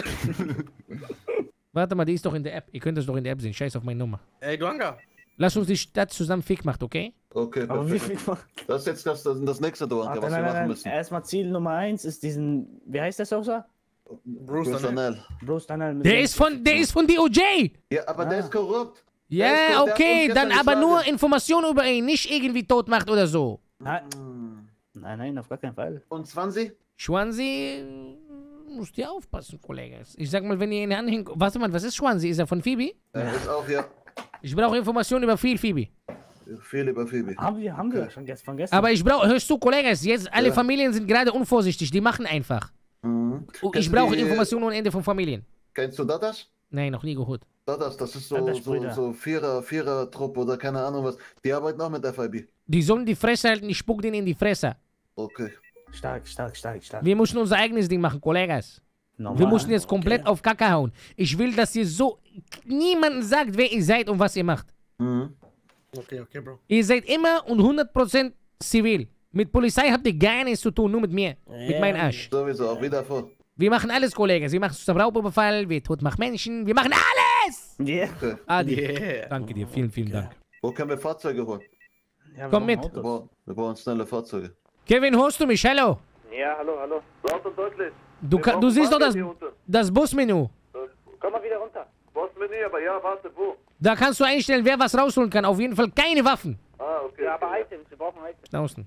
Warte mal, die ist doch in der App. Ihr könnt das doch in der App sehen. Scheiß auf meine Nummer. Ey, Duanga. Lass uns die Stadt zusammen fick macht, okay? Okay, Aber wie perfekt. viel. Das ist jetzt das, das, das nächste, Duanka, Warte, was nein, wir nein, machen nein. müssen. Erstmal Ziel Nummer eins ist diesen. Wie heißt der Sosa? Bruce Bruce Danell. Danell. Bruce Danell. mit Der dem- ist von, der ist von D O J. Ja, aber der Ah. ist korrupt. Der ist Ja, korrupt, der hat okay, uns dann gestern aber nur geschlagen. Informationen über ihn, nicht irgendwie tot macht oder so. Nein. nein, nein, auf gar keinen Fall. Und zwanzig? Schwanzi, musst ihr aufpassen, Kollege. Ich sag mal, wenn ihr ihn anhängt. Warte mal, was ist Schwanzi? Ist er von Phoebe? Er ist auch hier. Ich brauche Informationen über viel Phoebe. Viel über Phoebe. Haben wir, haben wir schon gest- von gestern. Aber ich brauche, hörst du, Kollege, jetzt alle Ja. Familien sind gerade unvorsichtig, die machen einfach. Mhm. Und Kennst ich du brauche die- Informationen ohne Ende von Familien. Kennst du Dadas? Nein, noch nie gehört. Dadas, das ist so, Dadas so, Brüder. so Vierer, Vierer-Truppe oder keine Ahnung was. Die arbeiten auch mit F I B. Die sollen die Fresse halten, ich spuck denen in die Fresse. Okay. Stark, stark, stark, stark. Wir müssen unser eigenes Ding machen, Kollegas. Normal. Wir müssen jetzt komplett auf Kacke hauen. Ich will, dass ihr so niemanden sagt, wer ihr seid und was ihr macht. Mhm. Okay, okay, Bro. Ihr seid immer und hundert Prozent zivil. Mit Polizei habt ihr gar nichts zu tun, nur mit mir. Mit Ja. meinem Arsch. Sowieso, auch wieder vor. Wir machen alles, Kollege. Wir machen zusammen Raubüberfall, wir totmachen Menschen, wir machen alles! Yeah. Okay. Adi, Yeah. danke dir, vielen, vielen Dank. Wo können wir Fahrzeuge holen? Ja, wir Komm brauchen mit. Wir Autos. brauchen, wir brauchen schnelle Fahrzeuge. Kevin, hörst du mich? Hallo? Ja, hallo, hallo. Laut und deutlich. Du, Wir ka- du brauchen siehst doch Bargeld das, hier unten. das Busmenü. Komm mal wieder runter. Postmenü, aber ja, warte, wo? Da kannst du einstellen, wer was rausholen kann. Auf jeden Fall keine Waffen. Ah, okay. Ja, aber okay. Items, wir brauchen Items. Draußen.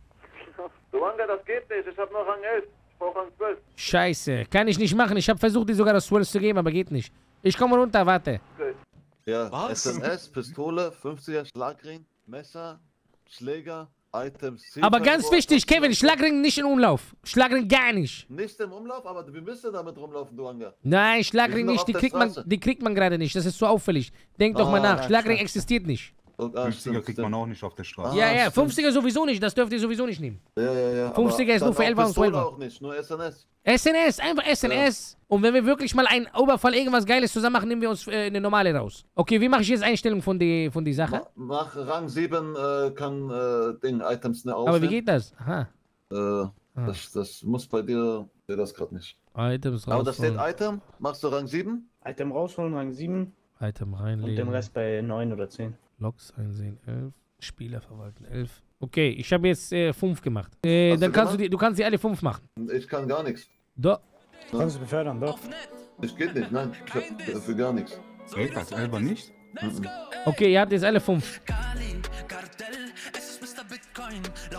Duanga, das geht nicht. Ich hab noch Rang elf. Ich brauch Rang zwölf. Scheiße, kann ich nicht machen. Ich habe versucht, dir sogar das zwölf zu geben, aber geht nicht. Ich komme runter, warte. Okay. Ja, Was? S N S, Pistole, fünfziger Schlagring, Messer, Schläger, Items. Aber ganz Zielfernrohr, wichtig, Kevin, Schlagring nicht in Umlauf. Schlagring gar nicht. Nicht im Umlauf, aber wir müssen damit rumlaufen, Duanga. Nein, Wir Schlagring sind doch nicht, auf die der kriegt, man, Straße. die kriegt man gerade nicht. Das ist so auffällig. Denk doch Ah, mal nach. ja, Schlagring stark. existiert nicht. Und, ah, fünfziger stimmt, kriegt stimmt. man auch nicht auf der Straße. Ah, Ja, ja, stimmt. fünfziger sowieso nicht. Das dürft ihr sowieso nicht nehmen. Ja, ja, ja. fünfziger ist aber nur für dann elfer auch und zwölfer. Pistole auch nicht, nur S N S. S N S, einfach S N S. Und wenn wir wirklich mal einen Oberfall, irgendwas Geiles zusammen machen, nehmen wir uns äh, eine normale raus. Okay, wie mache ich jetzt Einstellung von die, von die Sache? Ma mach Rang sieben, äh, kann äh, Ding, Items ne Aber wie geht das? Aha. Äh, das, das muss bei dir, nee, das gerade nicht. Items Aber da steht rausholen. Item, machst du Rang sieben? Item rausholen, Rang sieben. Item Und den reinlegen. Rest bei neun oder zehn. Logs einsehen, elf. Spieler verwalten, elf. Okay, ich habe jetzt äh, fünf gemacht. Äh, Hast dann du kannst du gemacht? die, du kannst die alle fünf machen. Ich kann gar nichts. Doch. Kannst du befördern, doch. Das geht nicht, nein. Ich hab dafür gar nichts. Ey, als Elber nicht? Okay, ihr habt jetzt alle fünf.